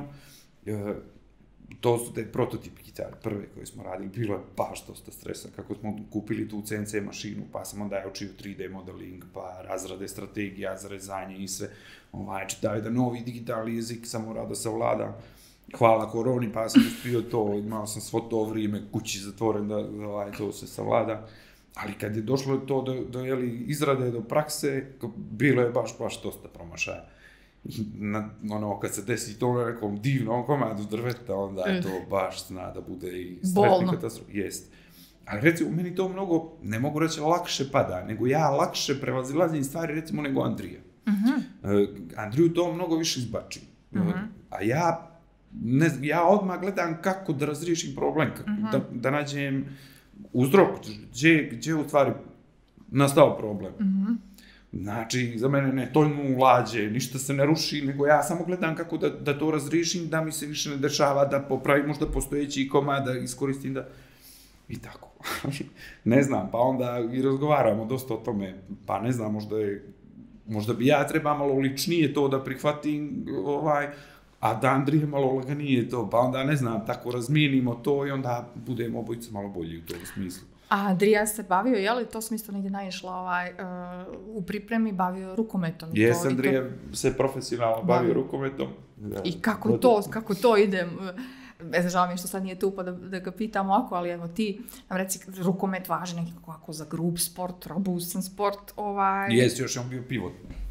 [SPEAKER 2] to su te prototipi gitare, prve koje smo radili, bilo je baš dosta stresa, kako smo kupili tu C N C mašinu, pa sam onda je učio tri D modeling, pa razrade strategija za rezanje i sve, ovaj, čitao da novi digitalni jezik sam morao da savladam. Hvala koroni, pa sam uspio to, imao sam svo to vrijeme kući zatvoren da, da ovaj, to se savlada. Ali kad je došlo to do, do jeli, izrade, do prakse, bilo je baš, baš dosta promašaja. Na, ono, kad se desi to na nekom divnom komadu drveta, onda je to baš zna da bude i stretni katastrof. Jest. Ali recimo, meni to mnogo, ne mogu reći lakše pada, nego ja lakše prevazilazim stvari, recimo, nego Andrija. Uh-huh. Uh, Andriju to mnogo više izbačim. Uh-huh. A ja Ne, ja odmah gledam kako da razriješim problem, kako, uh-huh. da, da nađem uzrok, gdje, gdje u stvari nastao problem. Uh-huh. Znači, za mene ne toljnu lađe, ništa se ne ruši, nego ja samo gledam kako da, da to razriješim, da mi se više ne dešava, da popravim možda postojeći komad, da iskoristim, da... I tako. Ne znam, pa onda i razgovaramo dosta o tome, pa ne znam, možda je, možda bi ja treba malo ličnije to da prihvatim, ovaj, a da Andrija malo laganije to, pa onda ne znam, tako razmijenimo to i onda budemo obojice malo bolji u tom smislu.
[SPEAKER 1] A Andrija se bavio, je li to smislo negdje naišla ovaj, uh, u pripremi, bavio rukometom?
[SPEAKER 2] Jes, Andrija to... se profesionalno bavio, bavio rukometom. Da,
[SPEAKER 1] I kako to, kako to ide? Bez žao mi je što sad nije tu pa da, da ga pitamo ako, ali evo ti nam reci, rukomet važi nekako ako za grub sport, robustan sport. Ovaj...
[SPEAKER 2] Jes, još je on bio pivot.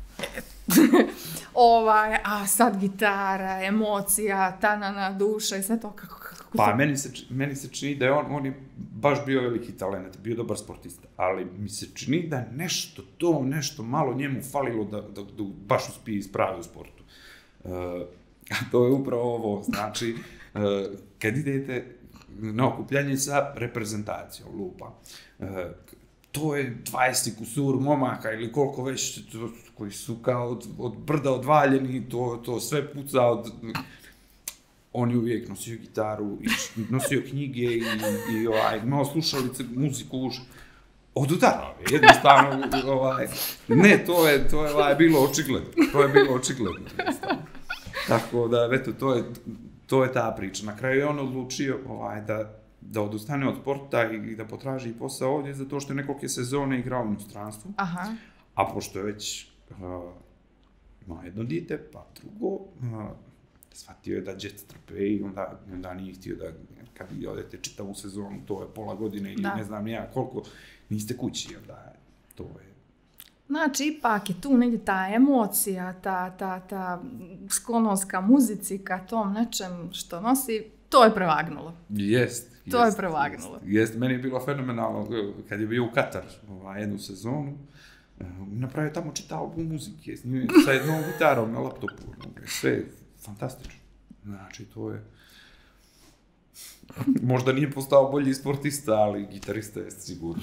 [SPEAKER 1] ovaj, a sad gitara, emocija, tanana duša i sve to kako... kako
[SPEAKER 2] pa se... meni, se, meni se čini da je on, on je baš bio veliki talent, bio dobar sportista, ali mi se čini da nešto to, nešto malo njemu falilo da, da, da baš uspije ispravi u sportu. Uh, A to je upravo ovo, znači, kad idete na okupljanje sa reprezentacijom, lupa, to je dvadeset kusur momaka ili koliko već, koji su kao od, od brda odvaljeni, to, to sve puca od... On je uvijek nosio gitaru, i nosio knjige i, i ovaj, imao slušalice, muziku uš. Odudarao je, jednostavno, ovaj, ne, to je, to je ovaj, bilo očigledno, to je bilo očigledno, jednostavno. Tako da, eto, to je, to je ta priča. Na kraju je on odlučio ovaj, da, da odustane od sporta i da potraži posao ovdje, zato što je nekolike sezone igrao u inostranstvu.
[SPEAKER 1] Aha.
[SPEAKER 2] A pošto je već uh, imao jedno dijete, pa drugo, uh, shvatio je da džet trpe i onda, onda nije htio da, kad vi odete čitavu sezonu, to je pola godine ili da. Ne znam ja koliko, niste kući, onda to je...
[SPEAKER 1] Znači, ipak je tu negdje ta emocija, ta, ta, ta sklonost ka muzici, ka tom nečem što nosi, to je prevagnulo.
[SPEAKER 2] Jest.
[SPEAKER 1] To
[SPEAKER 2] jest,
[SPEAKER 1] je prevagnulo.
[SPEAKER 2] Jest, jest. Meni je bilo fenomenalno kad je bio u Katar ovaj, jednu sezonu, napravio tamo čita album muzike, snimio sa jednom gitarom na laptopu, sve fantastično. Znači, to je... Možda nije postao bolji sportista, ali gitarista je sigurno.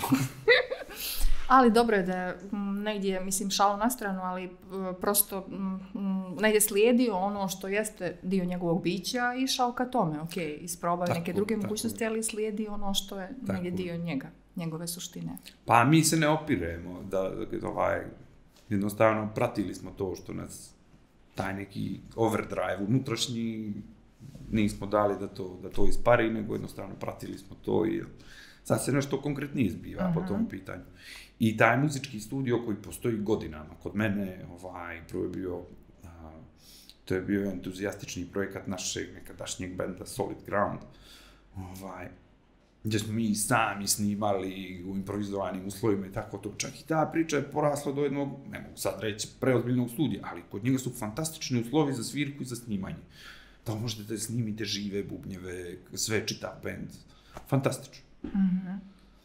[SPEAKER 1] Ali dobro je da je negdje, mislim, šalu na stranu, ali prosto m, negdje slijedio ono što jeste dio njegovog bića i išao ka tome, ok, isprobao tako, neke druge tako, mogućnosti, ali slijedio ono što je tako. Negdje dio njega, njegove suštine.
[SPEAKER 2] Pa mi se ne opiremo, da, ovaj, jednostavno pratili smo to što nas taj neki overdrive unutrašnji nismo dali da to, da to ispari, nego jednostavno pratili smo to i sad se nešto konkretnije zbiva uh-huh. po tom pitanju. I taj muzički studio koji postoji godinama kod mene, ovaj, prvo je bio, a, to je bio entuzijastični projekat našeg nekadašnjeg benda Solid Ground, ovaj, gdje smo mi sami snimali u improvizovanim uslovima i tako to. Čak i ta priča je porasla do jednog, ne mogu sad reći, preozbiljnog studija, ali kod njega su fantastični uslovi za svirku i za snimanje. Da možete da snimite žive bubnjeve, sve čitav bend. Fantastično.
[SPEAKER 1] Mm-hmm.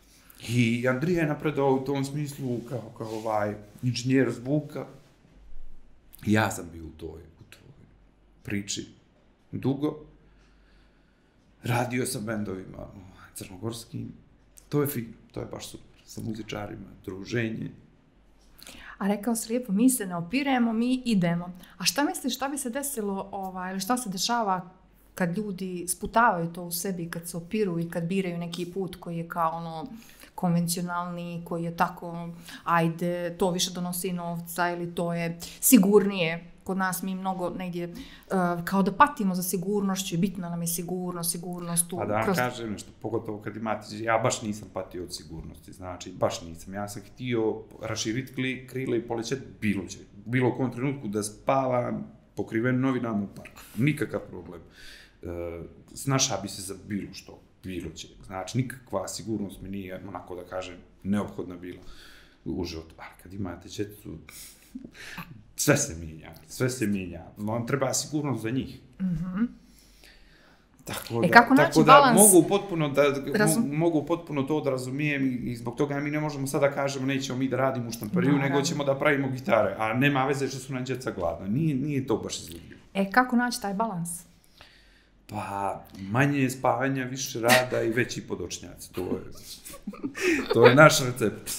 [SPEAKER 2] I Andrija je napredao u tom smislu kao, kao ovaj inženjer zvuka. Ja sam bio u toj, u toj priči dugo. Radio sa bendovima crnogorskim. To je fino, to je baš super. Sa muzičarima, druženje.
[SPEAKER 1] A rekao si lijepo, mi se ne opiremo, mi idemo. A šta misliš, šta bi se desilo, ovaj, ili šta se dešava kad ljudi sputavaju to u sebi, kad se opiru i kad biraju neki put koji je kao ono konvencionalni, koji je tako, ajde, to više donosi novca ili to je sigurnije. Kod nas mi mnogo negdje, uh, kao da patimo za sigurnošću i bitna nam je sigurnost, sigurnost. Tu,
[SPEAKER 2] pa da vam
[SPEAKER 1] kroz...
[SPEAKER 2] kažem nešto, pogotovo kad imate, ja baš nisam patio od sigurnosti, znači, baš nisam. Ja sam htio raširiti krila i polećati bilo će, bilo u kom trenutku da spavam pokriven novinama u parku, nikakav problem. Uh, snaša bi se za bilo što, bilo će. Znači, nikakva sigurnost mi nije, onako da kažem, neophodna bila u životu. Ali kad imate četicu, sve se mijenja, sve se mijenja. Vam treba sigurnost za njih.
[SPEAKER 1] Mm-hmm.
[SPEAKER 2] Tako da,
[SPEAKER 1] e, kako
[SPEAKER 2] tako da
[SPEAKER 1] balans...
[SPEAKER 2] mogu, potpuno da,
[SPEAKER 1] Razum...
[SPEAKER 2] mo, mogu potpuno to da razumijem i, i zbog toga mi ne možemo sada da kažemo nećemo mi da radimo u štampariju, no, nego ćemo da pravimo gitare, a nema veze što su nam djeca gladna. Nije, nije to baš izgledljivo.
[SPEAKER 1] E, kako naći taj balans?
[SPEAKER 2] Pa, manje spavanja, više rada i veći podočnjaci. To je, to je naš recept.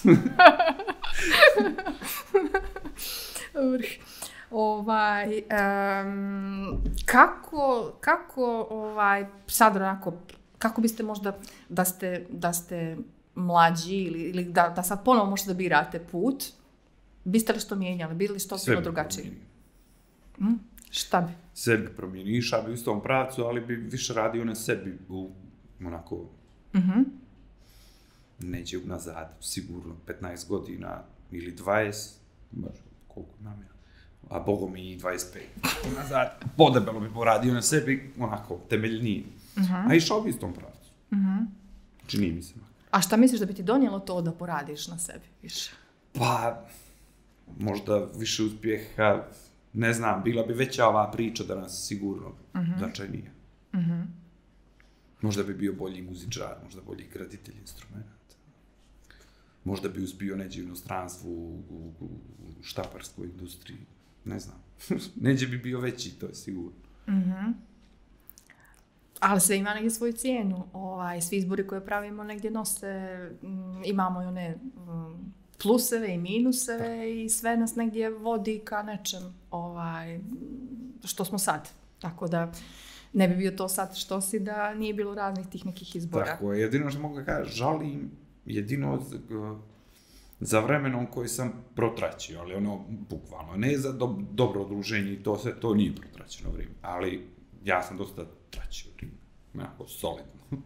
[SPEAKER 1] ovaj, um, kako, kako, ovaj, sad onako, kako biste možda, da ste, da ste mlađi ili, ili da, da sad ponovo možete da birate put, biste li što mijenjali, bili li što bilo drugačije? Hm? Šta bi?
[SPEAKER 2] Sve bi promijenio, išao bi u istom pravcu, ali bi više radio na sebi, u, onako,
[SPEAKER 1] mm-hmm.
[SPEAKER 2] neđe unazad, sigurno, petnaest godina ili dvadeset, baš koliko nam je, a bogom i dvadeset pet unazad, podebelo bi poradio na sebi, onako, temeljnije, mm-hmm. a išao bi u istom pravcu.
[SPEAKER 1] Mm-hmm.
[SPEAKER 2] Čini mi se.
[SPEAKER 1] A šta misliš da bi ti donijelo to da poradiš na sebi više?
[SPEAKER 2] Pa, možda više uspjeha, ne znam, bila bi veća ova priča da nas sigurno mm-hmm. značajnija.
[SPEAKER 1] Mm-hmm.
[SPEAKER 2] Možda bi bio bolji muzičar, možda bolji graditelj instrumenta. Možda bi uspio neđe u inostranstvu, u, u, u štaparskoj industriji, ne znam. Neđe bi bio veći, to je sigurno.
[SPEAKER 1] Mhm. Ali sve ima negdje svoju cijenu. Ovaj, svi izbori koje pravimo negdje nose, m, imamo i one m, pluseve i minuseve i sve nas negdje vodi ka nečem ovaj, što smo sad. Tako da ne bi bio to sad što si da nije bilo raznih tih nekih izbora.
[SPEAKER 2] Tako je, jedino što mogu da kažem, žalim jedino uh, za vremenom koji sam protraćio, ali ono, bukvalno, ne za do, dobro odruženje i to sve, to nije protraćeno vrijeme, ali ja sam dosta traćio vrijeme, onako solidno.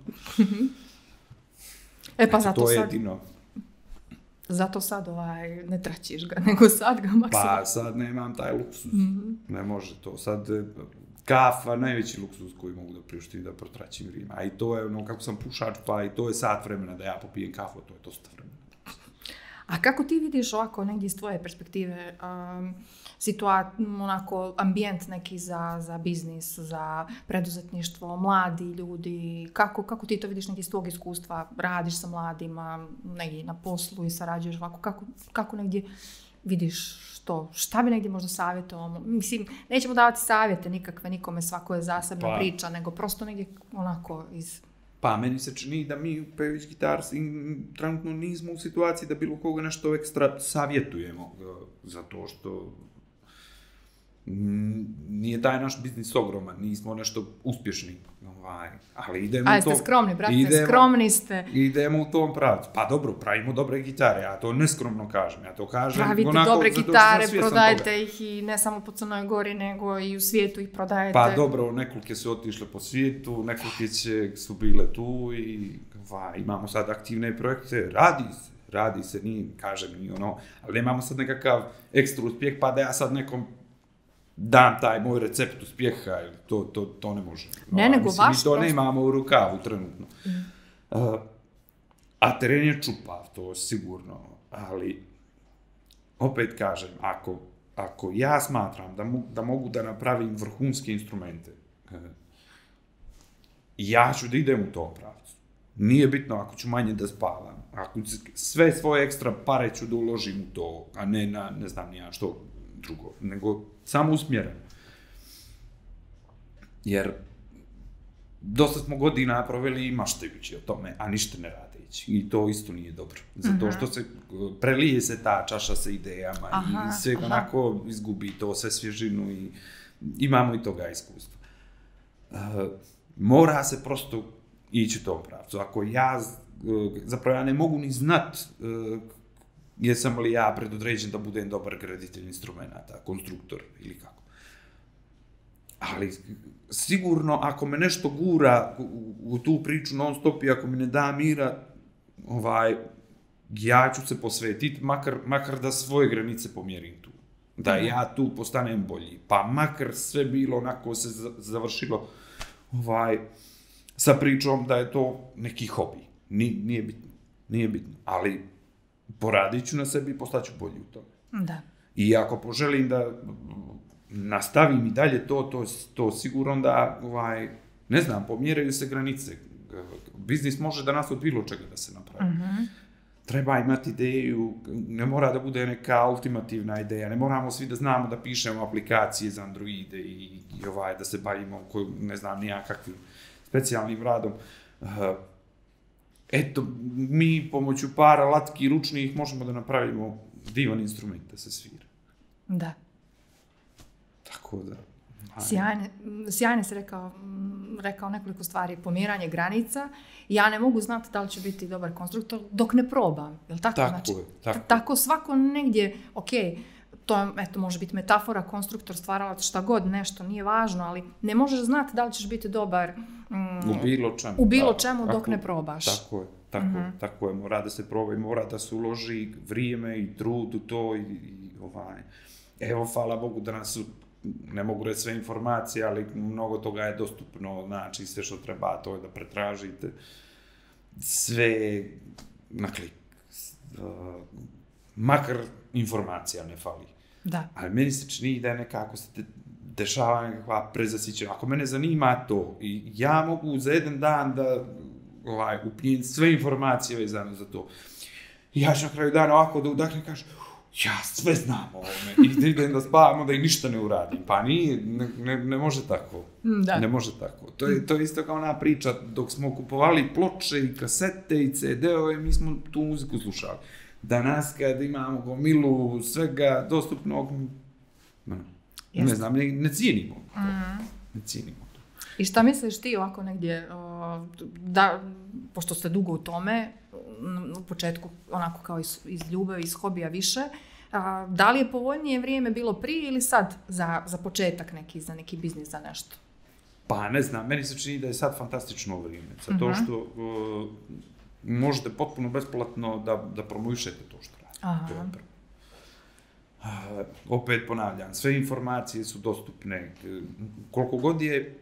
[SPEAKER 1] E pa zato
[SPEAKER 2] to je
[SPEAKER 1] sad,
[SPEAKER 2] jedino.
[SPEAKER 1] zato sad ovaj, ne traćiš ga, nego sad ga maksimum.
[SPEAKER 2] Pa sad nemam taj luksuz,
[SPEAKER 1] Mm-hmm.
[SPEAKER 2] ne može to, sad kafa, najveći luksuz koji mogu da priuštim da protraćim vrijeme, a i to je ono, kako sam pušač, pa i to je sat vremena da ja popijem kafu, to je dosta vremena.
[SPEAKER 1] A kako ti vidiš ovako negdje iz tvoje perspektive um, situat, onako ambijent neki za, za biznis, za preduzetništvo, mladi ljudi, kako, kako ti to vidiš negdje iz tvog iskustva, radiš sa mladima, negdje na poslu i sarađuješ ovako, kako, kako negdje vidiš što, šta bi negdje možda savjetovao? Mislim, nećemo davati savjete nikakve, nikome, svako je zasebna
[SPEAKER 2] pa,
[SPEAKER 1] priča, nego prosto negdje onako iz...
[SPEAKER 2] Pa, meni se čini da mi u Pejović Guitars trenutno nismo u situaciji da bilo koga nešto ekstra savjetujemo, zato što nije taj naš biznis ogroman, nismo nešto uspješni, ovaj, ali idemo
[SPEAKER 1] A
[SPEAKER 2] u tom...
[SPEAKER 1] ste skromni, brate,
[SPEAKER 2] idemo,
[SPEAKER 1] skromni ste.
[SPEAKER 2] Idemo u tom pravcu. Pa dobro, pravimo dobre gitare, ja to neskromno kažem, ja to kažem
[SPEAKER 1] Pravite
[SPEAKER 2] onako,
[SPEAKER 1] dobre gitare, prodajete
[SPEAKER 2] toga.
[SPEAKER 1] ih i ne samo po Crnoj Gori, nego i u svijetu ih prodajete.
[SPEAKER 2] Pa dobro, nekolike su otišle po svijetu, nekolike će, su bile tu i va, imamo sad aktivne projekte, radi se, radi se, nije, kažem, nije ono, ali nemamo sad nekakav ekstra uspjeh, pa da ja sad nekom dam taj moj recept uspjeha, to, to, to ne može.
[SPEAKER 1] Ne, nego
[SPEAKER 2] mislim,
[SPEAKER 1] vaš
[SPEAKER 2] mi to
[SPEAKER 1] prosto...
[SPEAKER 2] ne imamo u rukavu trenutno.
[SPEAKER 1] Mm.
[SPEAKER 2] Uh, a teren je čupav, to sigurno, ali opet kažem, ako, ako ja smatram da, mo, da mogu da napravim vrhunske instrumente, uh, ja ću da idem u tom pravcu. Nije bitno ako ću manje da spavam, ako sve svoje ekstra pare ću da uložim u to, a ne na, ne znam nija što drugo, nego samo usmjereno. Jer dosta smo godina proveli maštajući o tome, a ništa ne radeći. I to isto nije dobro. Zato što se prelije se ta čaša sa idejama aha, i sve aha. onako izgubi to, sve svježinu i imamo i toga iskustva. Uh, mora se prosto ići u tom pravcu. Ako ja, uh, zapravo ja ne mogu ni znat uh, jesam li ja predodređen da budem dobar graditelj instrumenta, konstruktor ili kako. Ali sigurno ako me nešto gura u, u tu priču non stop i ako mi ne da mira, ovaj, ja ću se posvetiti, makar, makar da svoje granice pomjerim tu. Da ja tu postanem bolji. Pa makar sve bilo onako se završilo ovaj, sa pričom da je to neki hobi. Nije, nije bitno. Nije bitno. Ali poradit ću na sebi i postaću bolji u tome.
[SPEAKER 1] Da.
[SPEAKER 2] I ako poželim da nastavim i dalje to, to, to sigurno da, ovaj, ne znam, pomjeraju se granice. Biznis može da nas od bilo čega da se napravi. Mm-hmm. Treba imati ideju, ne mora da bude neka ultimativna ideja, ne moramo svi da znamo da pišemo aplikacije za Androide i, i ovaj, da se bavimo, koju, ne znam, nijakakvim specijalnim radom. Uh, Eto, mi pomoću para latki i ručnih možemo da napravimo divan instrument da se svira.
[SPEAKER 1] Da.
[SPEAKER 2] Tako da...
[SPEAKER 1] Sjajne, sjajne si rekao, rekao nekoliko stvari, pomjeranje granica. Ja ne mogu znati da li će biti dobar konstruktor dok ne probam. Jel tako?
[SPEAKER 2] Tako
[SPEAKER 1] znači,
[SPEAKER 2] je. Tako,
[SPEAKER 1] tako svako negdje, ok, to eto, može biti metafora, konstruktor, stvaralac, šta god, nešto, nije važno, ali ne možeš znati da li ćeš biti dobar mm,
[SPEAKER 2] u bilo čemu,
[SPEAKER 1] u bilo
[SPEAKER 2] da,
[SPEAKER 1] čemu dok
[SPEAKER 2] tako,
[SPEAKER 1] ne probaš.
[SPEAKER 2] Tako je, tako, mm-hmm. tako je, mora da se proba i mora da se uloži vrijeme i trud u to i, i ovaj, evo, hvala Bogu da nas su, ne mogu reći sve informacije, ali mnogo toga je dostupno, znači sve što treba, to je da pretražite sve na klik. Uh, makar informacija ne fali.
[SPEAKER 1] Da.
[SPEAKER 2] Ali meni se čini da je nekako se de, dešava nekakva prezasićena. Ako mene zanima to i ja mogu za jedan dan da ovaj, upijem sve informacije vezane za to. I ja ću na kraju dana ovako da udahnem i kažem ja sve znam o ovome, i idem da spavam, onda i ništa ne uradim. Pa nije, ne, ne, ne može tako.
[SPEAKER 1] Da.
[SPEAKER 2] Ne može tako. To je, to je isto kao ona priča, dok smo kupovali ploče i kasete i ce de ove, mi smo tu muziku slušali. Danas kad imamo gomilu svega dostupnog, ne, ne znam, ne, ne cijenimo to. Mm. Ne cijenimo to.
[SPEAKER 1] I šta misliš ti ovako negdje, da, pošto ste dugo u tome, u početku onako kao iz, iz ljubavi, iz hobija više, a, da li je povoljnije vrijeme bilo prije ili sad za, za početak neki, za neki biznis, za nešto?
[SPEAKER 2] Pa ne znam, meni se čini da je sad fantastično vrijeme, zato uh-huh. što uh, možete potpuno besplatno da, da promovišete to što radite. To je prvo. Uh, opet ponavljam, sve informacije su dostupne, koliko god je,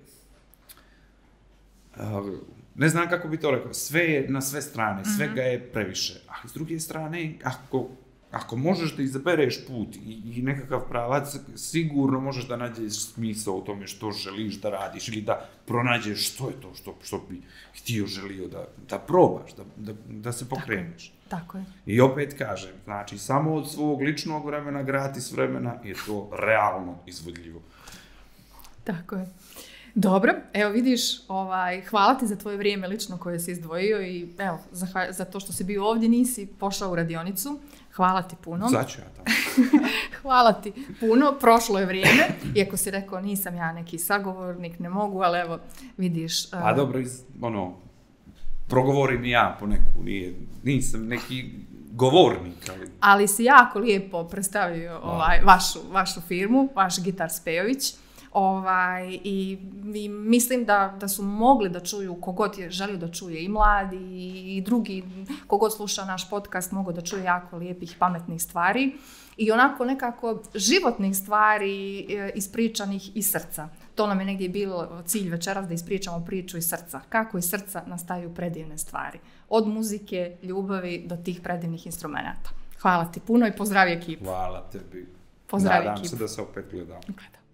[SPEAKER 2] uh, ne znam kako bi to rekao, sve je na sve strane, mm-hmm. svega je previše, ali s druge strane, ako, ako možeš da izabereš put i, i nekakav pravac, sigurno možeš da nađeš smisao u tome što želiš da radiš ili da pronađeš što je to što, što bi htio, želio da, da probaš, da, da, da se pokreneš.
[SPEAKER 1] Tako, tako je.
[SPEAKER 2] I opet kažem, znači, samo od svog ličnog vremena, gratis vremena je to realno izvodljivo.
[SPEAKER 1] Tako je. Dobro, evo vidiš, ovaj, hvala ti za tvoje vrijeme lično koje si izdvojio i evo, za, za to što si bio ovdje, nisi pošao u radionicu. Hvala ti puno.
[SPEAKER 2] Začu ja tamo.
[SPEAKER 1] Hvala ti puno, prošlo je vrijeme, iako si rekao nisam ja neki sagovornik, ne mogu, ali evo, vidiš. Uh...
[SPEAKER 2] A dobro, iz, ono, progovorim i ja po neku, nije, nisam neki govornik. Ali,
[SPEAKER 1] ali si jako lijepo predstavio ovaj, vašu, vašu firmu, vaš Gitar Spejović. Ovaj, i, i mislim da, da su mogli da čuju, kogod je želio da čuje, i mladi i, i drugi, kogod sluša naš podcast, mogu da čuje jako lijepih, pametnih stvari i onako nekako životnih stvari e, ispričanih iz srca. To nam je negdje bilo cilj večeras, da ispričamo priču iz srca. Kako iz srca nastaju predivne stvari. Od muzike, ljubavi do tih predivnih instrumenata. Hvala ti puno i pozdravi ekipu.
[SPEAKER 2] Hvala tebi.
[SPEAKER 1] Pozdravi
[SPEAKER 2] Nadam
[SPEAKER 1] ekipu.
[SPEAKER 2] se da se opet gledamo.
[SPEAKER 1] Gledam.